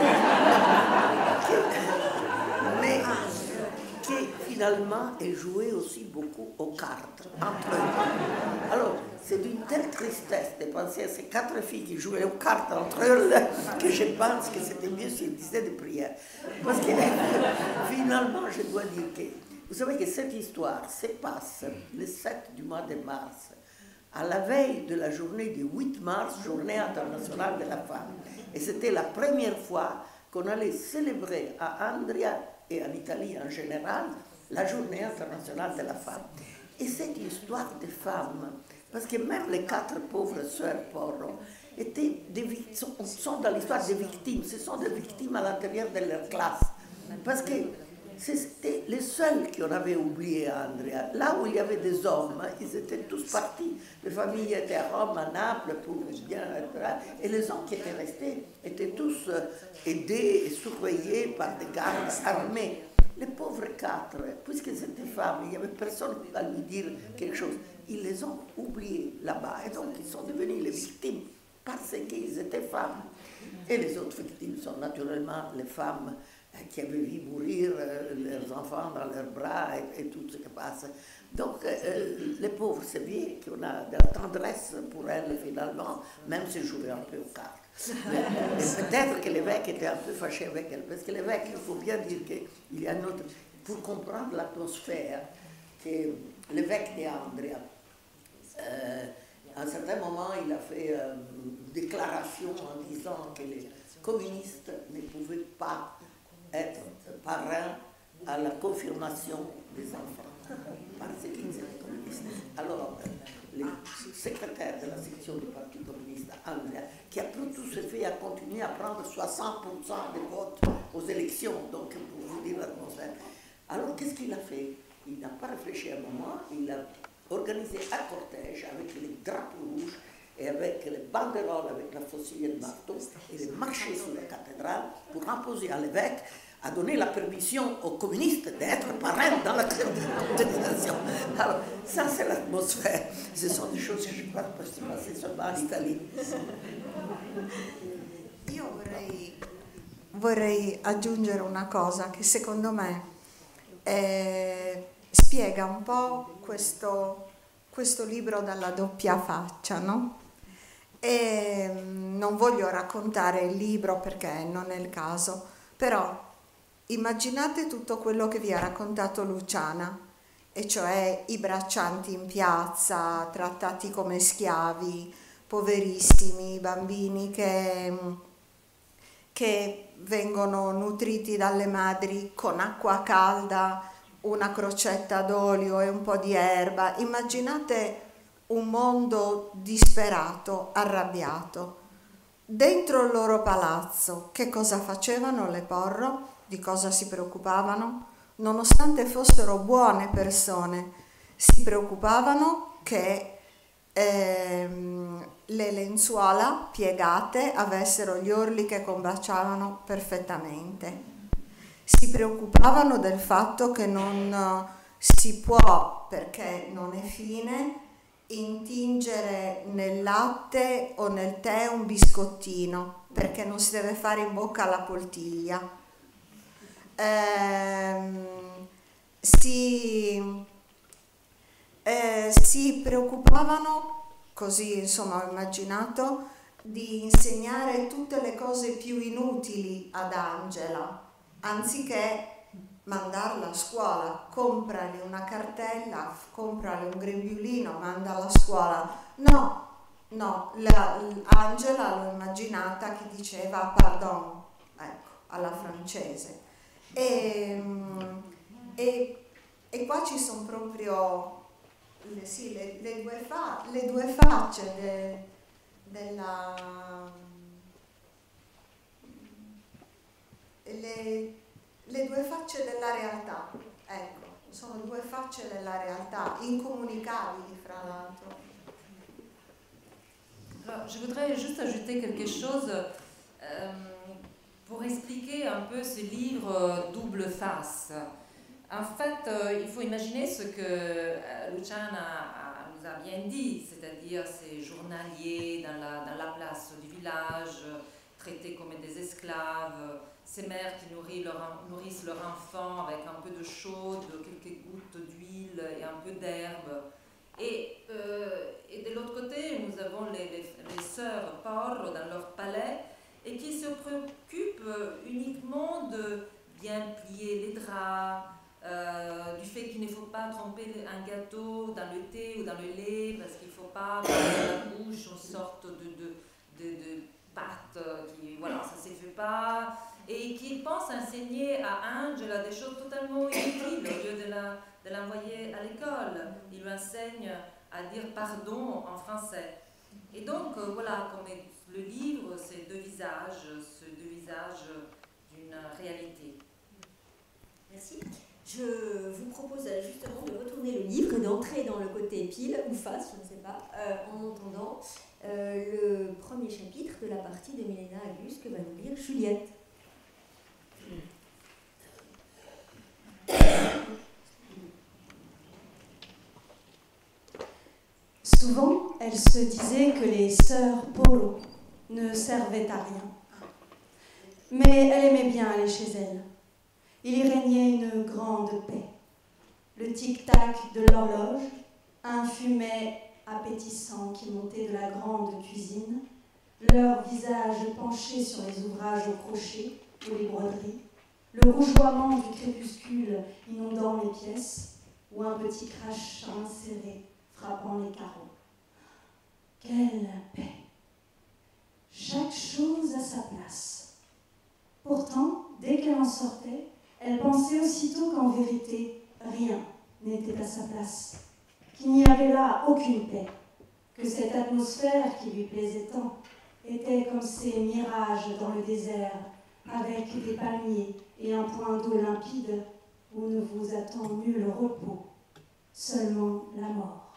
mais que finalement elle jouait aussi beaucoup aux cartes entre eux. Alors, c'est d'une telle tristesse de penser à ces quatre filles qui jouaient aux cartes entre eux que je pense que c'était mieux si elles disaient des prières. Parce que finalement, je dois dire que, vous savez que cette histoire se passe le sept du mois de mars, à la veille de la journée du huit mars, journée internationale de la femme. Et c'était la première fois qu'on allait célébrer à Andria et en Italie en général la journée internationale de la femme. Et cette histoire de femmes, parce que même les quatre pauvres sœurs Porro étaient des, sont, sont dans l'histoire des victimes, ce sont des victimes à l'intérieur de leur classe. Parce que c'était les seuls qui en avaient oublié à Andrea. Là où il y avait des hommes, ils étaient tous partis. Les familles étaient à Rome, à Naples, pour bien, et cetera. Et les hommes qui étaient restés étaient tous aidés et surveillés par des gardes armés. Les pauvres quatre, puisqu'ils étaient femmes, il n'y avait personne qui va lui dire quelque chose. Ils les ont oubliés là-bas. Et donc, ils sont devenus les victimes parce qu'ils étaient femmes. Et les autres victimes sont naturellement les femmes qui avaient vu mourir euh, leurs enfants dans leurs bras et, et tout ce qui passe. Donc, euh, les pauvres, c'est bien qu'on a de la tendresse pour elles, finalement, même si elles jouaient un peu aux cartes. Mais peut-être que l'évêque était un peu fâché avec elles, parce que l'évêque, il faut bien dire qu'il y a une autre... Pour comprendre l'atmosphère, que l'évêque d'Andria, euh, à un certain moment, il a fait euh, une déclaration en disant que les communistes ne pouvaient pas être parrain à la confirmation des enfants, parce qu'ils étaient communistes. Alors, le secrétaire de la section du Parti communiste, Andrea, qui après tout se fait, a continué à prendre soixante pour cent des votes aux élections, donc pour vous dire l'atmosphère. Alors, qu'est-ce qu'il a fait? Il n'a pas réfléchi un moment, il a organisé un cortège avec les drapeaux rouges et avec les banderoles, avec la faucille et le marteau, il est marché sur la cathédrale pour imposer à l'évêque à donner la permission aux communistes d'être parrains dans la contestation. Alors, ça c'est l'atmosphère. Ce sont des choses que je crois que peuvent se passer seulement en Italie. Io vorrei, vorrei aggiungere una cosa che secondo me eh, spiega un po' questo, questo libro dalla doppia faccia, no? E non voglio raccontare il libro perché non è il caso, però immaginate tutto quello che vi ha raccontato Luciana, e cioè i braccianti in piazza, trattati come schiavi, poverissimi, bambini che, che vengono nutriti dalle madri con acqua calda, una crocetta d'olio e un po' di erba. Immaginate un mondo disperato, arrabbiato. Dentro il loro palazzo, che cosa facevano le Porro? di cosa si preoccupavano? Nonostante fossero buone persone, si preoccupavano che ehm, le lenzuola piegate avessero gli orli che combaciavano perfettamente. Si preoccupavano del fatto che non si può, perché non è fine, intingere nel latte o nel tè un biscottino, perché non si deve fare in bocca alla poltiglia. Ehm, si, eh, si preoccupavano, così insomma ho immaginato, di insegnare tutte le cose più inutili ad Angela, anziché mandarla a scuola. Comprali una cartella, comprali un grembiulino, mandala a scuola. No, no, la, Angela l'ho immaginata che diceva pardon, ecco, alla francese. E, e, e qua ci sono proprio le, sì, le, le, due, fa, le due facce de, della... Le, le due facce della realtà, ecco, sono due facce della realtà, incomunicabili fra l'altro. Alors, je voudrais juste ajouter quelque chose euh, pour expliquer un peu ce livre double face. En fait, euh, il faut imaginer ce que euh, Luciana a, nous a bien dit, c'est-à-dire ces journaliers dans la, dans la place du village, traités comme des esclaves, ces mères qui nourrissent leur, nourrissent leur enfant avec un peu de chaude, quelques gouttes d'huile et un peu d'herbe. Et, euh, et de l'autre côté, nous avons les, les, les sœurs Porro dans leur palais et qui se préoccupent uniquement de bien plier les draps, euh, du fait qu'il ne faut pas tremper un gâteau dans le thé ou dans le lait parce qu'il ne faut pas mettre dans la bouche une sorte de, de, de, de pâte qui, voilà, ça ne se fait pas. Et qui pense enseigner à Angela des choses totalement inutiles au lieu de, la, de l'envoyer à l'école. Il lui enseigne à dire pardon en français. Et donc, euh, voilà, comme le livre, c'est deux visages, c'est deux visages d'une réalité. Merci. Je vous propose justement de retourner le livre et d'entrer dans le côté pile ou face, je ne sais pas, euh, en entendant euh, le premier chapitre de la partie de Milena Agus que va nous lire Juliette. Souvent, elle se disait que les sœurs Porro ne servaient à rien. Mais elle aimait bien aller chez elles. Il y régnait une grande paix. Le tic-tac de l'horloge, un fumet appétissant qui montait de la grande cuisine, leurs visages penchés sur les ouvrages au crochet ou les broderies, le rougeoiement du crépuscule inondant les pièces, ou un petit crachin serré frappant les carreaux. Quelle paix! Chaque chose à sa place. Pourtant, dès qu'elle en sortait, elle pensait aussitôt qu'en vérité, rien n'était à sa place, qu'il n'y avait là aucune paix, que cette atmosphère qui lui plaisait tant était comme ces mirages dans le désert, avec des palmiers et un point d'eau limpide où ne vous attend nul repos, seulement la mort.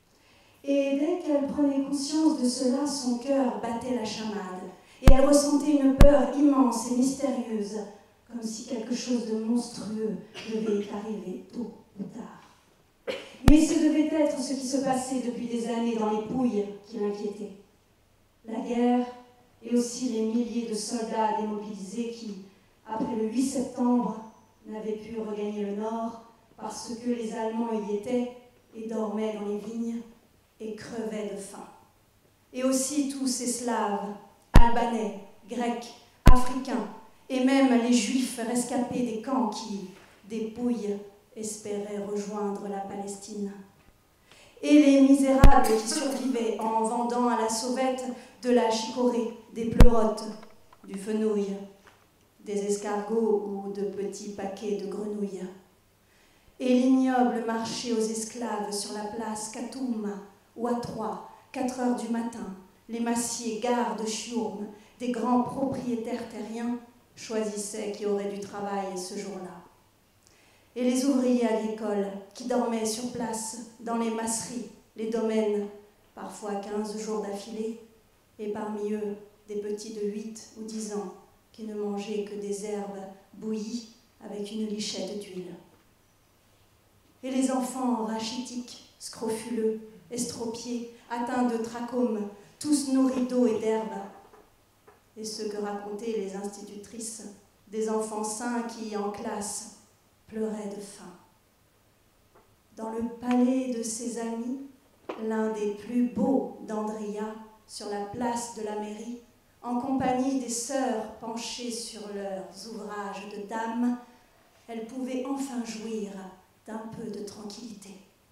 Et dès qu'elle prenait conscience de cela, son cœur battait la chamade, et elle ressentait une peur immense et mystérieuse, comme si quelque chose de monstrueux devait y arriver tôt ou tard. Mais ce devait être ce qui se passait depuis des années dans les Pouilles qui l'inquiétait. La guerre et aussi les milliers de soldats démobilisés qui, après le huit septembre, n'avaient pu regagner le nord parce que les Allemands y étaient et dormaient dans les vignes et crevaient de faim. Et aussi tous ces Slaves, Albanais, Grecs, Africains, et même les Juifs rescapés des camps qui, des Pouilles, espéraient rejoindre la Palestine. Et les misérables qui survivaient en vendant à la sauvette de la chicorée, des pleurotes, du fenouil, des escargots ou de petits paquets de grenouilles. Et l'ignoble marché aux esclaves sur la place Katoum, où à trois, quatre heures du matin, les massiers gardes chiourmes des grands propriétaires terriens choisissaient qui aurait du travail ce jour-là. Et les ouvriers agricoles qui dormaient sur place, dans les masseries, les domaines, parfois quinze jours d'affilée, et parmi eux, des petits de huit ou dix ans qui ne mangeaient que des herbes bouillies avec une lichette d'huile. Et les enfants rachitiques, scrofuleux, estropiés, atteints de trachome, tous nourris d'eau et d'herbe. Et ce que racontaient les institutrices, des enfants sains qui, en classe, pleuraient de faim. Dans le palais de ses amis, l'un des plus beaux d'Andria, sur la place de la mairie, en compagnie des sœurs penchées sur leurs ouvrages de dames, elle pouvait enfin jouir d'un peu de tranquillité.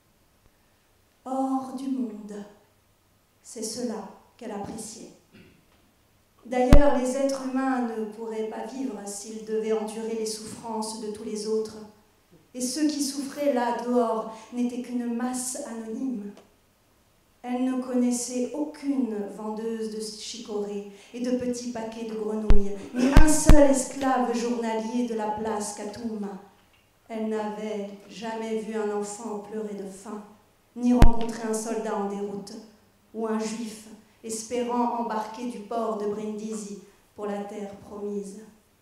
Hors du monde, c'est cela qu'elle appréciait. D'ailleurs, les êtres humains ne pourraient pas vivre s'ils devaient endurer les souffrances de tous les autres. Et ceux qui souffraient là dehors n'étaient qu'une masse anonyme. Elle ne connaissait aucune vendeuse de chicorée et de petits paquets de grenouilles, ni un seul esclave journalier de la place Katoum. Elle n'avait jamais vu un enfant pleurer de faim, ni rencontré un soldat en déroute, ou un juif espérant embarquer du port de Brindisi pour la terre promise.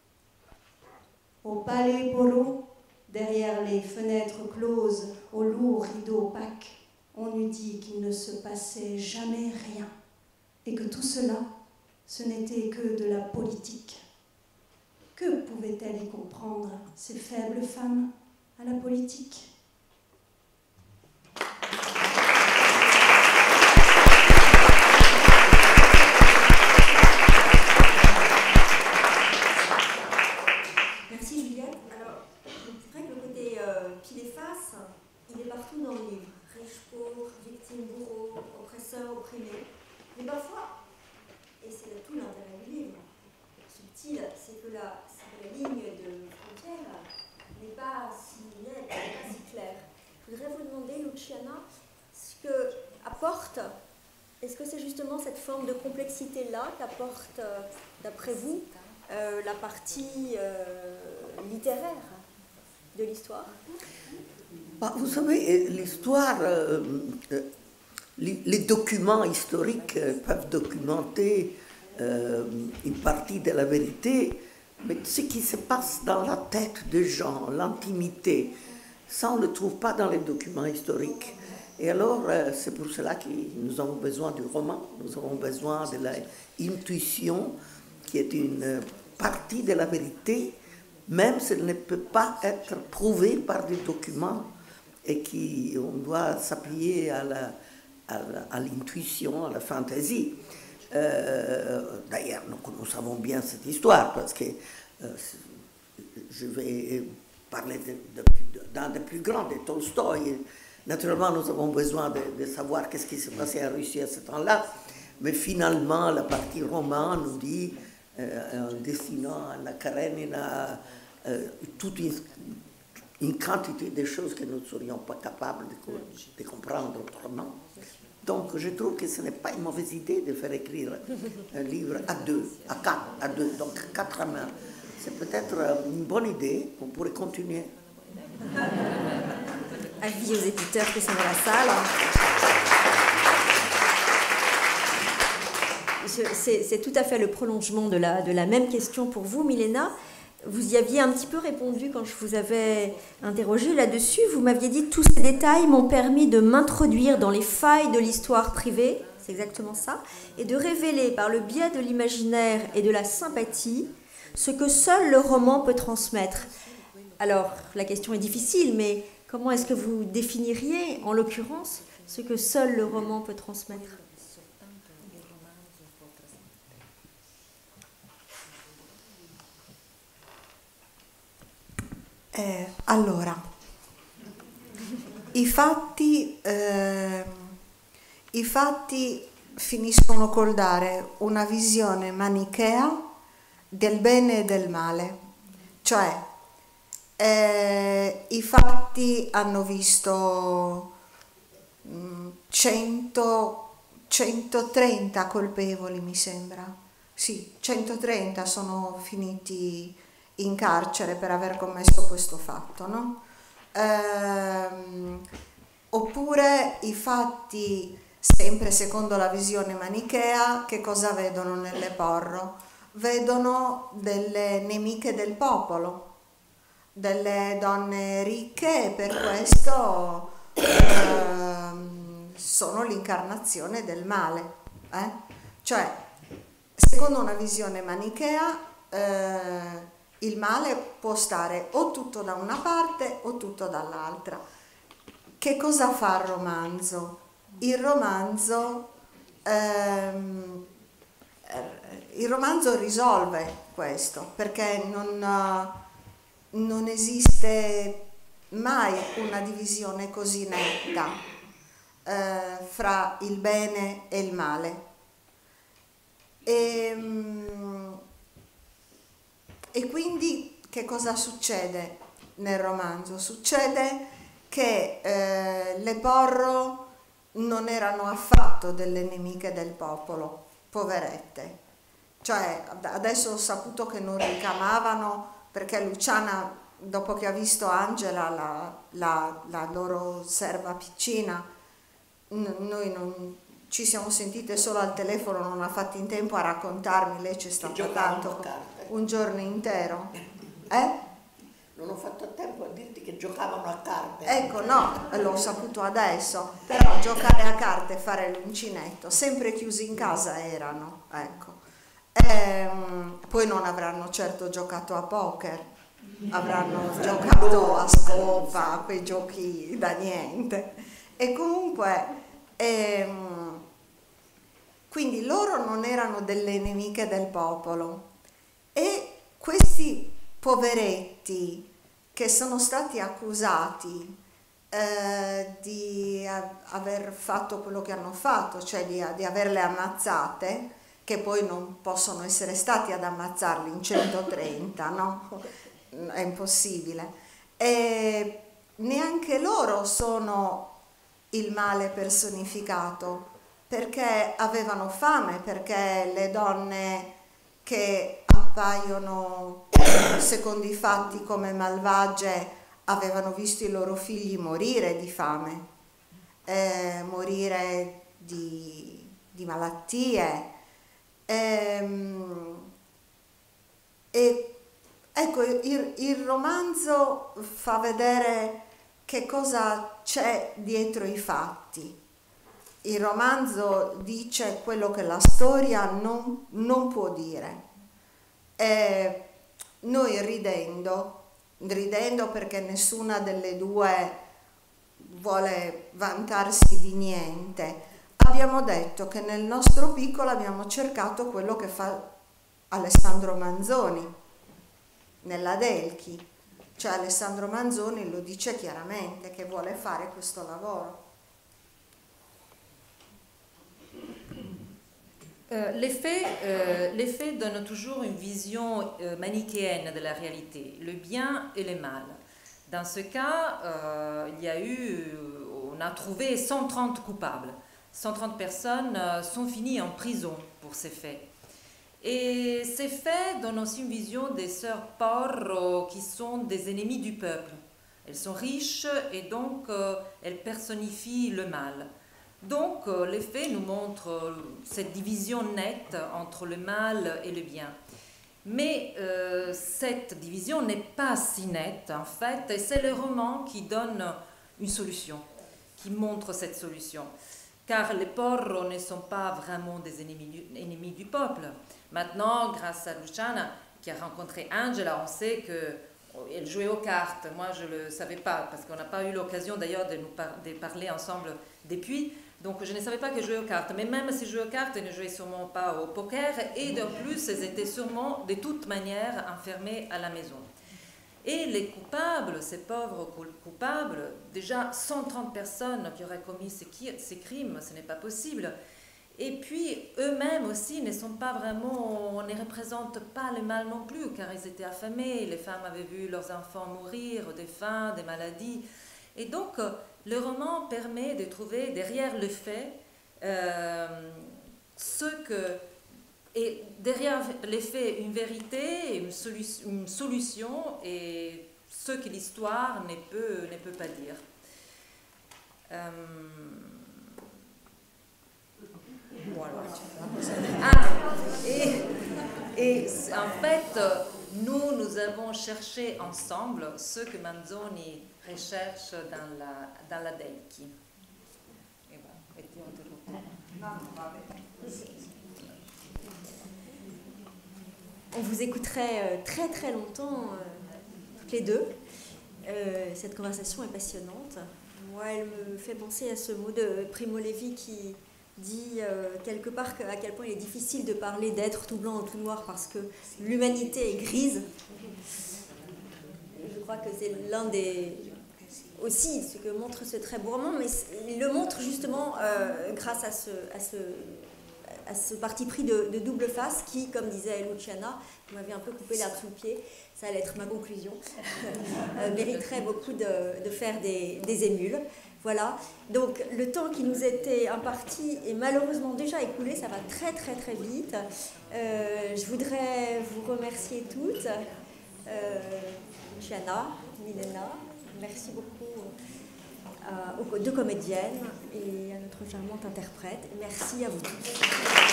Au palais Polo, derrière les fenêtres closes aux lourds rideaux opaques, on eût dit qu'il ne se passait jamais rien, et que tout cela, ce n'était que de la politique. Que pouvait-elle y comprendre, ces faibles femmes, à la politique ? Merci Juliette. Alors, c'est vrai que le côté euh, pile et face, il est partout dans le livre. Riche, pauvre, victime, bourreau, oppresseur, opprimé. Mais parfois, et c'est tout l'intérêt du livre, subtil, c'est que la, c'est que la ligne de frontière n'est pas si nette, n'est pas si claire. Je voudrais vous demander, Luciana, ce que apporte, est-ce que c'est justement cette forme de complexité-là qu'apporte, euh, d'après vous, euh, la partie euh, littéraire de l'histoire ? Bah, vous savez, l'histoire, euh, euh, les, les documents historiques euh, peuvent documenter euh, une partie de la vérité, mais ce qui se passe dans la tête des gens, l'intimité, ça on ne le trouve pas dans les documents historiques. Et alors, euh, c'est pour cela que nous avons besoin du roman, nous avons besoin de l'intuition, qui est une partie de la vérité, même si elle ne peut pas être prouvée par des documents, et qui on doit s'appuyer à, la, à, la, à l'intuition, à la fantaisie. Euh, d'ailleurs, nous, nous savons bien cette histoire, parce que euh, je vais parler d'un des plus grands, de Tolstoï. Naturellement, nous avons besoin de, de savoir qu'est-ce qui s'est passé en Russie à ce temps-là, mais finalement, la partie roman nous dit, euh, en dessinant à la Karenina, euh, toute une, une quantité de choses que nous ne serions pas capables de, de comprendre autrement. Donc, je trouve que ce n'est pas une mauvaise idée de faire écrire un livre à deux, à quatre, à deux, donc quatre à main. C'est peut-être une bonne idée, on pourrait continuer. Avis aux éditeurs qui sont dans la salle. C'est tout à fait le prolongement de la, de la même question pour vous, Milena. Vous y aviez un petit peu répondu quand je vous avais interrogé là-dessus. Vous m'aviez dit « Tous ces détails m'ont permis de m'introduire dans les failles de l'histoire privée », c'est exactement ça, et de révéler par le biais de l'imaginaire et de la sympathie ce que seul le roman peut transmettre. Alors, la question est difficile, mais comment est-ce que vous définiriez, en l'occurrence, ce que seul le roman peut transmettre ? Eh, allora, i fatti, eh, i fatti finiscono col dare una visione manichea del bene e del male, cioè eh, i fatti hanno visto mh, cento, centotrenta colpevoli, mi sembra, sì, centotrenta sono finiti in carcere per aver commesso questo fatto, no? Ehm, oppure i fatti, sempre secondo la visione manichea, che cosa vedono nelle Porro? Vedono delle nemiche del popolo, delle donne ricche, e per questo ehm, sono l'incarnazione del male. Eh? Cioè, secondo una visione manichea, eh, il male può stare o tutto da una parte o tutto dall'altra. Che cosa fa il romanzo? Il romanzo, ehm, il romanzo risolve questo, perché non, non esiste mai una divisione così netta eh, fra il bene e il male. E, e quindi che cosa succede nel romanzo? Succede che eh, le Porro non erano affatto delle nemiche del popolo, poverette. Cioè, adesso ho saputo che non ricamavano, perché Luciana, dopo che ha visto Angela, la, la, la loro serva piccina, n- noi non ci siamo sentite solo al telefono, non ha fatto in tempo a raccontarmi, lei c'è stata tanto, un giorno intero. Eh? Non ho fatto tempo a dirti che giocavano a carte. Ecco, no, l'ho saputo adesso, però giocare a carte e fare l'uncinetto, sempre chiusi in casa erano, ecco. Ehm, poi non avranno certo giocato a poker, avranno giocato a scopa, a quei giochi da niente. E comunque, ehm, quindi loro non erano delle nemiche del popolo, e questi poveretti che sono stati accusati eh, di a- aver fatto quello che hanno fatto, cioè di, di averle ammazzate, che poi non possono essere stati ad ammazzarli in centotrenta, no? È impossibile. E neanche loro sono il male personificato, perché avevano fame, perché le donne che appaiono secondo i fatti come malvagie avevano visto i loro figli morire di fame, eh, morire di, di malattie. Ehm, e ecco, il, il romanzo fa vedere che cosa c'è dietro i fatti. Il romanzo dice quello che la storia non, non può dire. E noi ridendo, ridendo perché nessuna delle due vuole vantarsi di niente, abbiamo detto che nel nostro piccolo abbiamo cercato quello che fa Alessandro Manzoni nella Delchi. Cioè Alessandro Manzoni lo dice chiaramente che vuole fare questo lavoro. Euh, les, faits, euh, les faits donnent toujours une vision euh, manichéenne de la réalité, le bien et le mal. Dans ce cas, euh, il y a eu, on a trouvé cent trente coupables. cent trente personnes euh, sont finies en prison pour ces faits. Et ces faits donnent aussi une vision des sœurs Porro qui sont des ennemis du peuple. Elles sont riches et donc euh, elles personnifient le mal. Donc euh, les faits nous montrent euh, cette division nette entre le mal et le bien. Mais euh, cette division n'est pas si nette en fait, et c'est le roman qui donne une solution, qui montre cette solution. Car les Porro ne sont pas vraiment des ennemis du, ennemis du peuple. Maintenant, grâce à Luciana, qui a rencontré Angela, on sait qu'elle jouait aux cartes. Moi, je ne le savais pas, parce qu'on n'a pas eu l'occasion d'ailleurs de nous par- de parler ensemble depuis. Donc, je ne savais pas qu'elle jouait aux cartes. Mais même si elle jouait aux cartes, elle ne jouait sûrement pas au poker. Et de plus, elles étaient sûrement, de toute manière, enfermées à la maison. Et les coupables, ces pauvres coupables, déjà cent trente personnes qui auraient commis ces, ces crimes, ce n'est pas possible. Et puis, eux-mêmes aussi ne sont pas vraiment, on ne représente pas le mal non plus, car ils étaient affamés, les femmes avaient vu leurs enfants mourir de faim, des maladies. Et donc, le roman permet de trouver derrière le fait euh, ce que et derrière les faits, une vérité, une, solu une solution et ce que l'histoire ne peut, ne peut pas dire. Euh, voilà. Ah, et, et en fait, nous, nous avons cherché ensemble ce que Manzoni recherche dans la, dans la Delchi. Et voilà, et on vous écouterait très très longtemps, euh, toutes les deux. Euh, cette conversation est passionnante. Moi, elle me fait penser à ce mot de Primo Levi qui dit euh, quelque part à quel point il est difficile de parler d'être tout blanc ou tout noir parce que l'humanité est grise. Je crois que c'est l'un des... aussi ce que montre ce trait gourmand, mais il le montre justement euh, grâce à ce, à, ce, à ce parti pris de, de double face qui, comme disait Luciana, vous m'avez un peu coupé l'herbe sous le pied, ça allait être ma conclusion, euh, mériterait beaucoup de, de faire des, des émules. Voilà, donc le temps qui nous était imparti est malheureusement déjà écoulé, ça va très très très vite. Euh, je voudrais vous remercier toutes, euh, Luciana, Milena, merci beaucoup à, aux deux comédiennes et à notre charmante interprète. Merci à vous tous.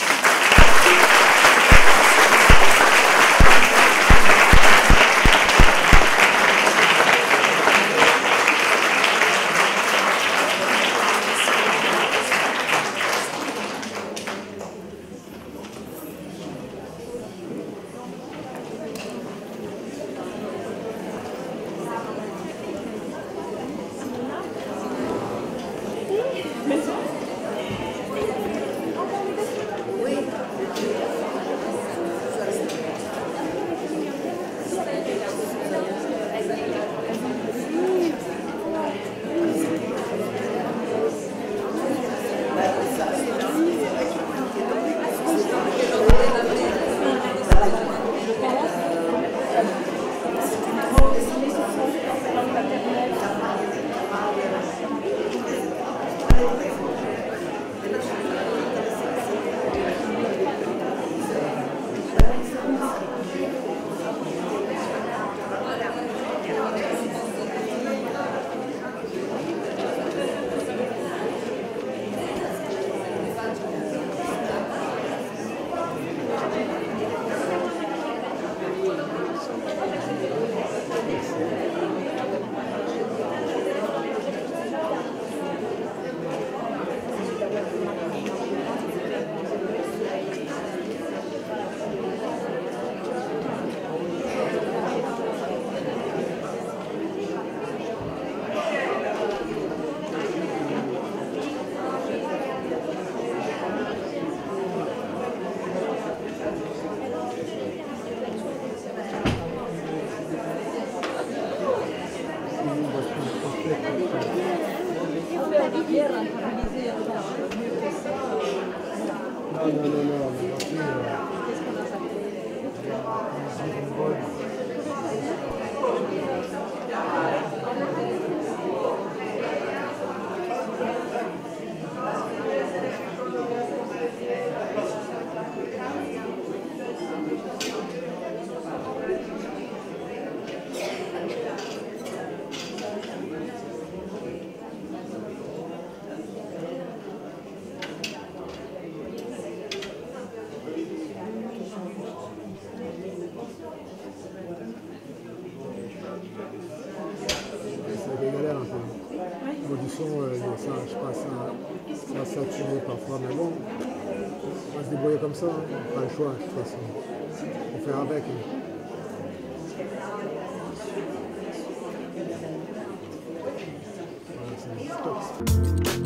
Ça, je sais pas, ça, ça saturé parfois, mais bon, on va se débrouiller comme ça, hein. Pas le choix, de toute façon. On fait avec. Hein. Voilà, c'est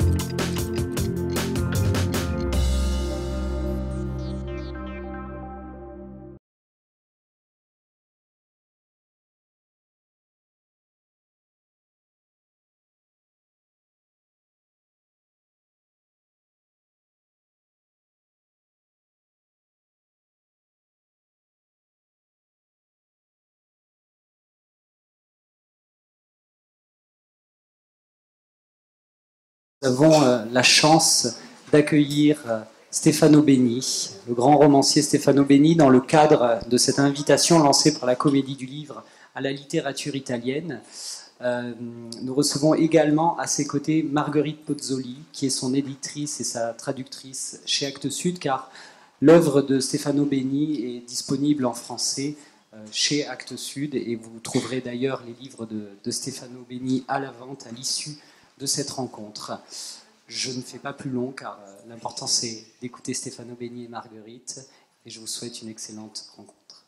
Nous avons euh, la chance d'accueillir euh, Stefano Benni, le grand romancier Stefano Benni, dans le cadre de cette invitation lancée par la Comédie du Livre à la littérature italienne. Euh, nous recevons également à ses côtés Marguerite Pozzoli, qui est son éditrice et sa traductrice chez Actes Sud, car l'œuvre de Stefano Benni est disponible en français euh, chez Actes Sud, et vous trouverez d'ailleurs les livres de, de Stefano Benni à la vente à l'issue de cette rencontre. Je ne fais pas plus long, car euh, l'important c'est d'écouter Stefano Benni et Marguerite, et je vous souhaite une excellente rencontre.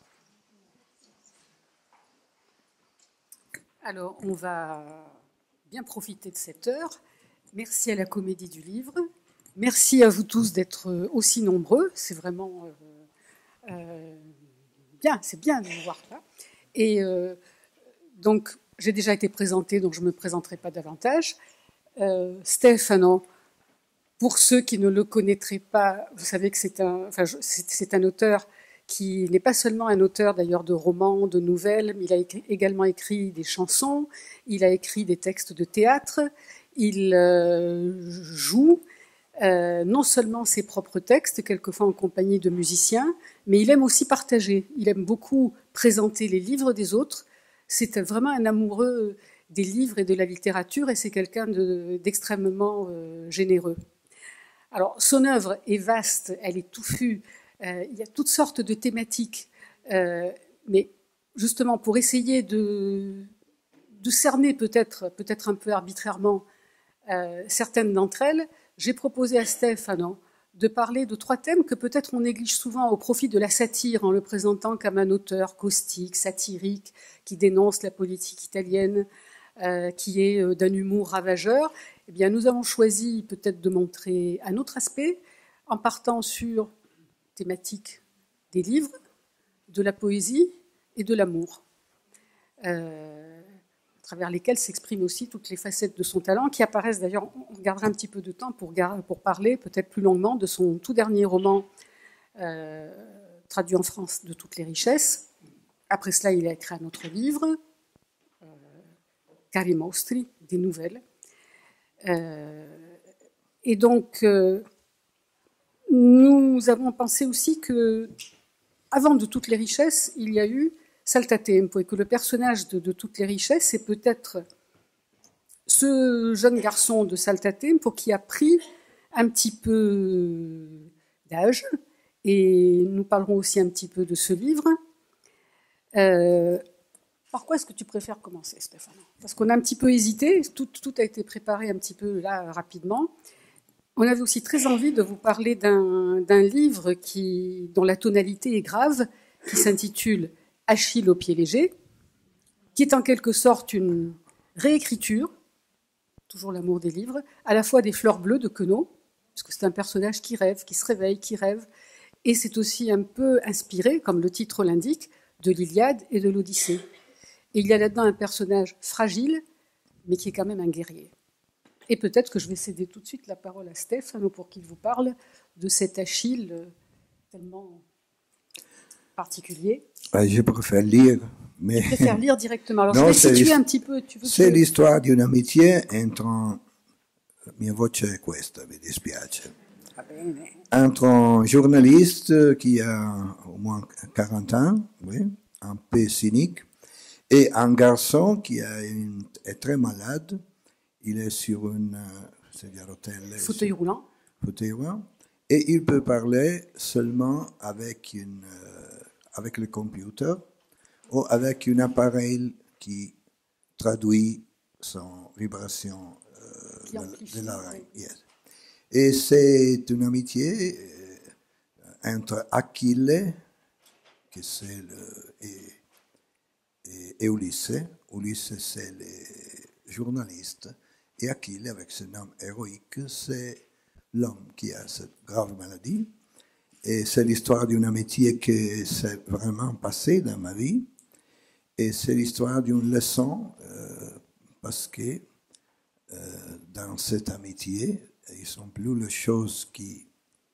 Alors, on va bien profiter de cette heure. Merci à la Comédie du Livre. Merci à vous tous d'être aussi nombreux. C'est vraiment euh, euh, bien, c'est bien de vous voir là. Et euh, donc, j'ai déjà été présentée, donc je ne me présenterai pas davantage. Euh, Stefano, pour ceux qui ne le connaîtraient pas, vous savez que c'est un, enfin, c'est, c'est un auteur qui n'est pas seulement un auteur d'ailleurs de romans, de nouvelles, mais il a écrit, également écrit des chansons, il a écrit des textes de théâtre, il euh, joue euh, non seulement ses propres textes, quelquefois en compagnie de musiciens, mais il aime aussi partager, il aime beaucoup présenter les livres des autres. C'est vraiment un amoureux des livres et de la littérature, et c'est quelqu'un de, d'extrêmement euh, généreux. Alors, son œuvre est vaste, elle est touffue, euh, il y a toutes sortes de thématiques, euh, mais justement pour essayer de, de cerner peut-être, peut-être un peu arbitrairement euh, certaines d'entre elles, j'ai proposé à Stefano de parler de trois thèmes que peut-être on néglige souvent au profit de la satire, en le présentant comme un auteur caustique, satirique, qui dénonce la politique italienne, Euh, qui est euh, d'un humour ravageur. Eh bien, nous avons choisi peut-être de montrer un autre aspect en partant sur thématique des livres, de la poésie et de l'amour, euh, à travers lesquels s'expriment aussi toutes les facettes de son talent, qui apparaissent d'ailleurs. On gardera un petit peu de temps pour, pour parler peut-être plus longuement de son tout dernier roman euh, traduit en France, De toutes les richesses. Après cela, il a écrit un autre livre, Cari Mostri, des nouvelles. Euh, et donc, euh, nous avons pensé aussi que, avant De toutes les richesses, il y a eu Saltatempo, et que le personnage de, de Toutes les richesses est peut-être ce jeune garçon de Saltatempo qui a pris un petit peu d'âge, et nous parlerons aussi un petit peu de ce livre. Euh, Par quoi est-ce que tu préfères commencer, Stefano? Parce qu'on a un petit peu hésité, tout, tout a été préparé un petit peu là rapidement. On avait aussi très envie de vous parler d'un, d'un livre qui, dont la tonalité est grave, qui s'intitule Achille au pied léger, qui est en quelque sorte une réécriture, toujours l'amour des livres, à la fois des Fleurs bleues de Queneau, parce que c'est un personnage qui rêve, qui se réveille, qui rêve, et c'est aussi un peu inspiré, comme le titre l'indique, de l'Iliade et de l'Odyssée. Et il y a là-dedans un personnage fragile, mais qui est quand même un guerrier. Et peut-être que je vais céder tout de suite la parole à Stefano pour qu'il vous parle de cet Achille tellement particulier. Je préfère lire. Mais... Je préfère lire directement. Alors non, je vais situer un petit peu. Tu veux c'est que... l'histoire d'une amitié entre un... Mia voce è questa, mi dispiace. Entre un journaliste qui a au moins quarante ans, oui, un peu cynique, et un garçon qui a une, est très malade. Il est sur une c'est-à-dire hôtel, fauteuil roulant. Fauteuil roulant. Et il peut parler seulement avec, une, euh, avec le computer ou avec un appareil qui traduit son vibration euh, de, de l'oreille. Yes. Et c'est une amitié euh, entre Achille, qui c'est le, et, et, et Ulysse. Ulysse, c'est le journaliste. Et Achille, avec ce nom héroïque, c'est l'homme qui a cette grave maladie. Et c'est l'histoire d'une amitié qui s'est vraiment passée dans ma vie. Et c'est l'histoire d'une leçon, euh, parce que euh, dans cette amitié, ils ne sont plus les choses qui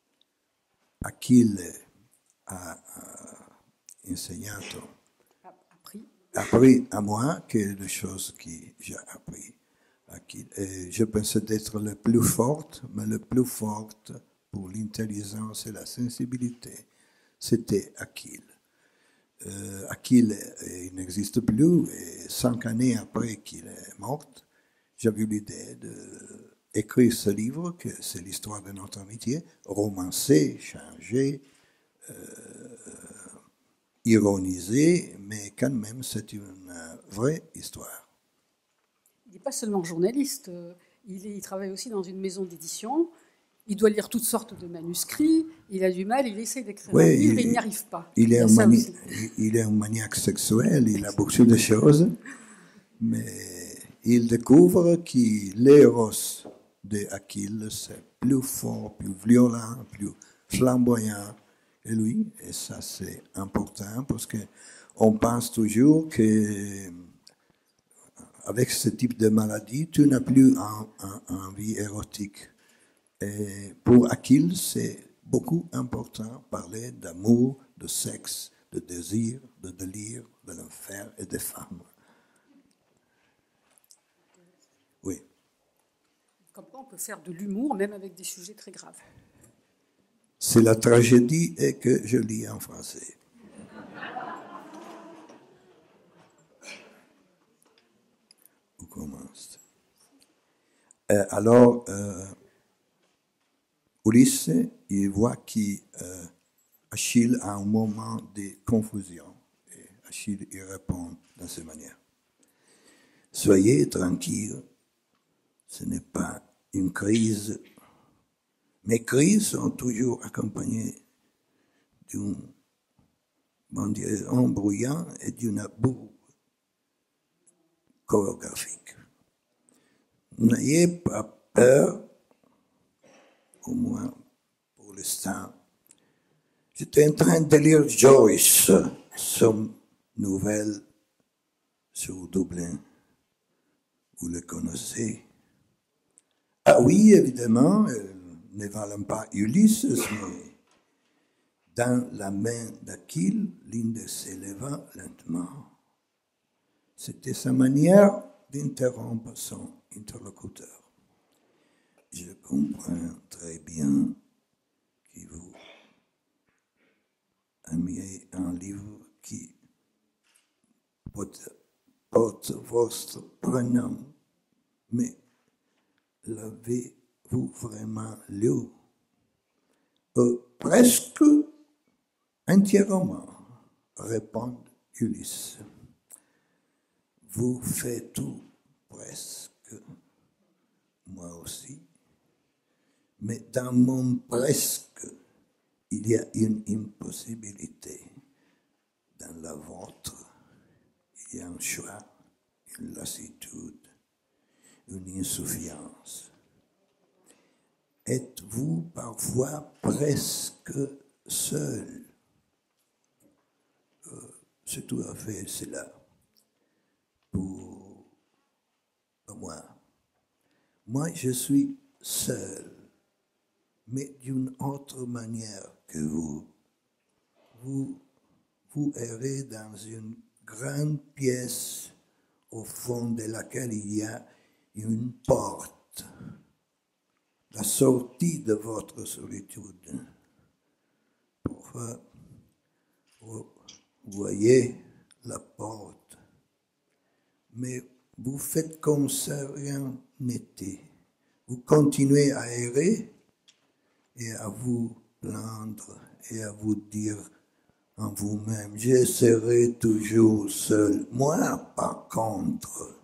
Achille a, a enseigné, appris. appris à moi que les choses que j'ai appris. Et je pensais d'être le plus forte, mais le plus forte pour l'intelligence et la sensibilité, c'était Achille. Euh, Achille, il n'existe plus, et cinq années après qu'il est mort, j'avais eu l'idée d'écrire ce livre, que c'est l'histoire de notre amitié, romancé, changé, euh, ironisé, mais quand même c'est une vraie histoire. Il n'est pas seulement journaliste, il, est, il travaille aussi dans une maison d'édition. Il doit lire toutes sortes de manuscrits, il a du mal, il essaie d'écrire oui, un livre, il, il n'y arrive pas. Il est, il, un mani- il est un maniaque sexuel, il a beaucoup de choses, mais il découvre que l'éros d'Achille, c'est plus fort, plus violent, plus flamboyant que lui, et ça c'est important parce qu'on pense toujours que avec ce type de maladie, tu n'as plus un, un, un vie érotique. Et pour Achille, c'est beaucoup important de parler d'amour, de sexe, de désir, de délire, de l'enfer et des femmes. Oui. Comme quoi on peut faire de l'humour, même avec des sujets très graves. C'est la tragédie et que je lis en français. On commence. Euh, alors, euh, Ulysse, il voit qu'Achille euh, a un moment de confusion. Et Achille il répond de cette manière. Soyez tranquille, ce n'est pas une crise. Mes crises sont toujours accompagnées d'un bandiron bruyant et d'une boue chorégraphique. N'ayez pas peur, au moins pour l'instant. J'étais en train de lire Joyce, son nouvelle sur Dublin. Vous le connaissez? Ah oui, évidemment, elle ne valent pas Ulysse, mais dans la main d'Achille, l'Inde s'éleva lentement. C'était sa manière d'interrompre son interlocuteur. Je comprends très bien que vous aimiez un livre qui porte, porte votre prénom, mais l'avez-vous vraiment lu? Euh, presque entièrement, répond Ulysse. Vous faites tout, presque, moi aussi. Mais dans mon presque, il y a une impossibilité. Dans la vôtre, il y a un choix, une lassitude, une insouciance. Êtes-vous parfois presque seul? euh, C'est tout à fait cela. Pour, pour moi. Moi, je suis seul, mais d'une autre manière que vous. Vous, vous errez dans une grande pièce au fond de laquelle il y a une porte, la sortie de votre solitude. Parfois, vous voyez la porte, mais vous faites comme si rien n'était. Vous continuez à errer et à vous plaindre et à vous dire en vous-même, je serai toujours seul. Moi, par contre,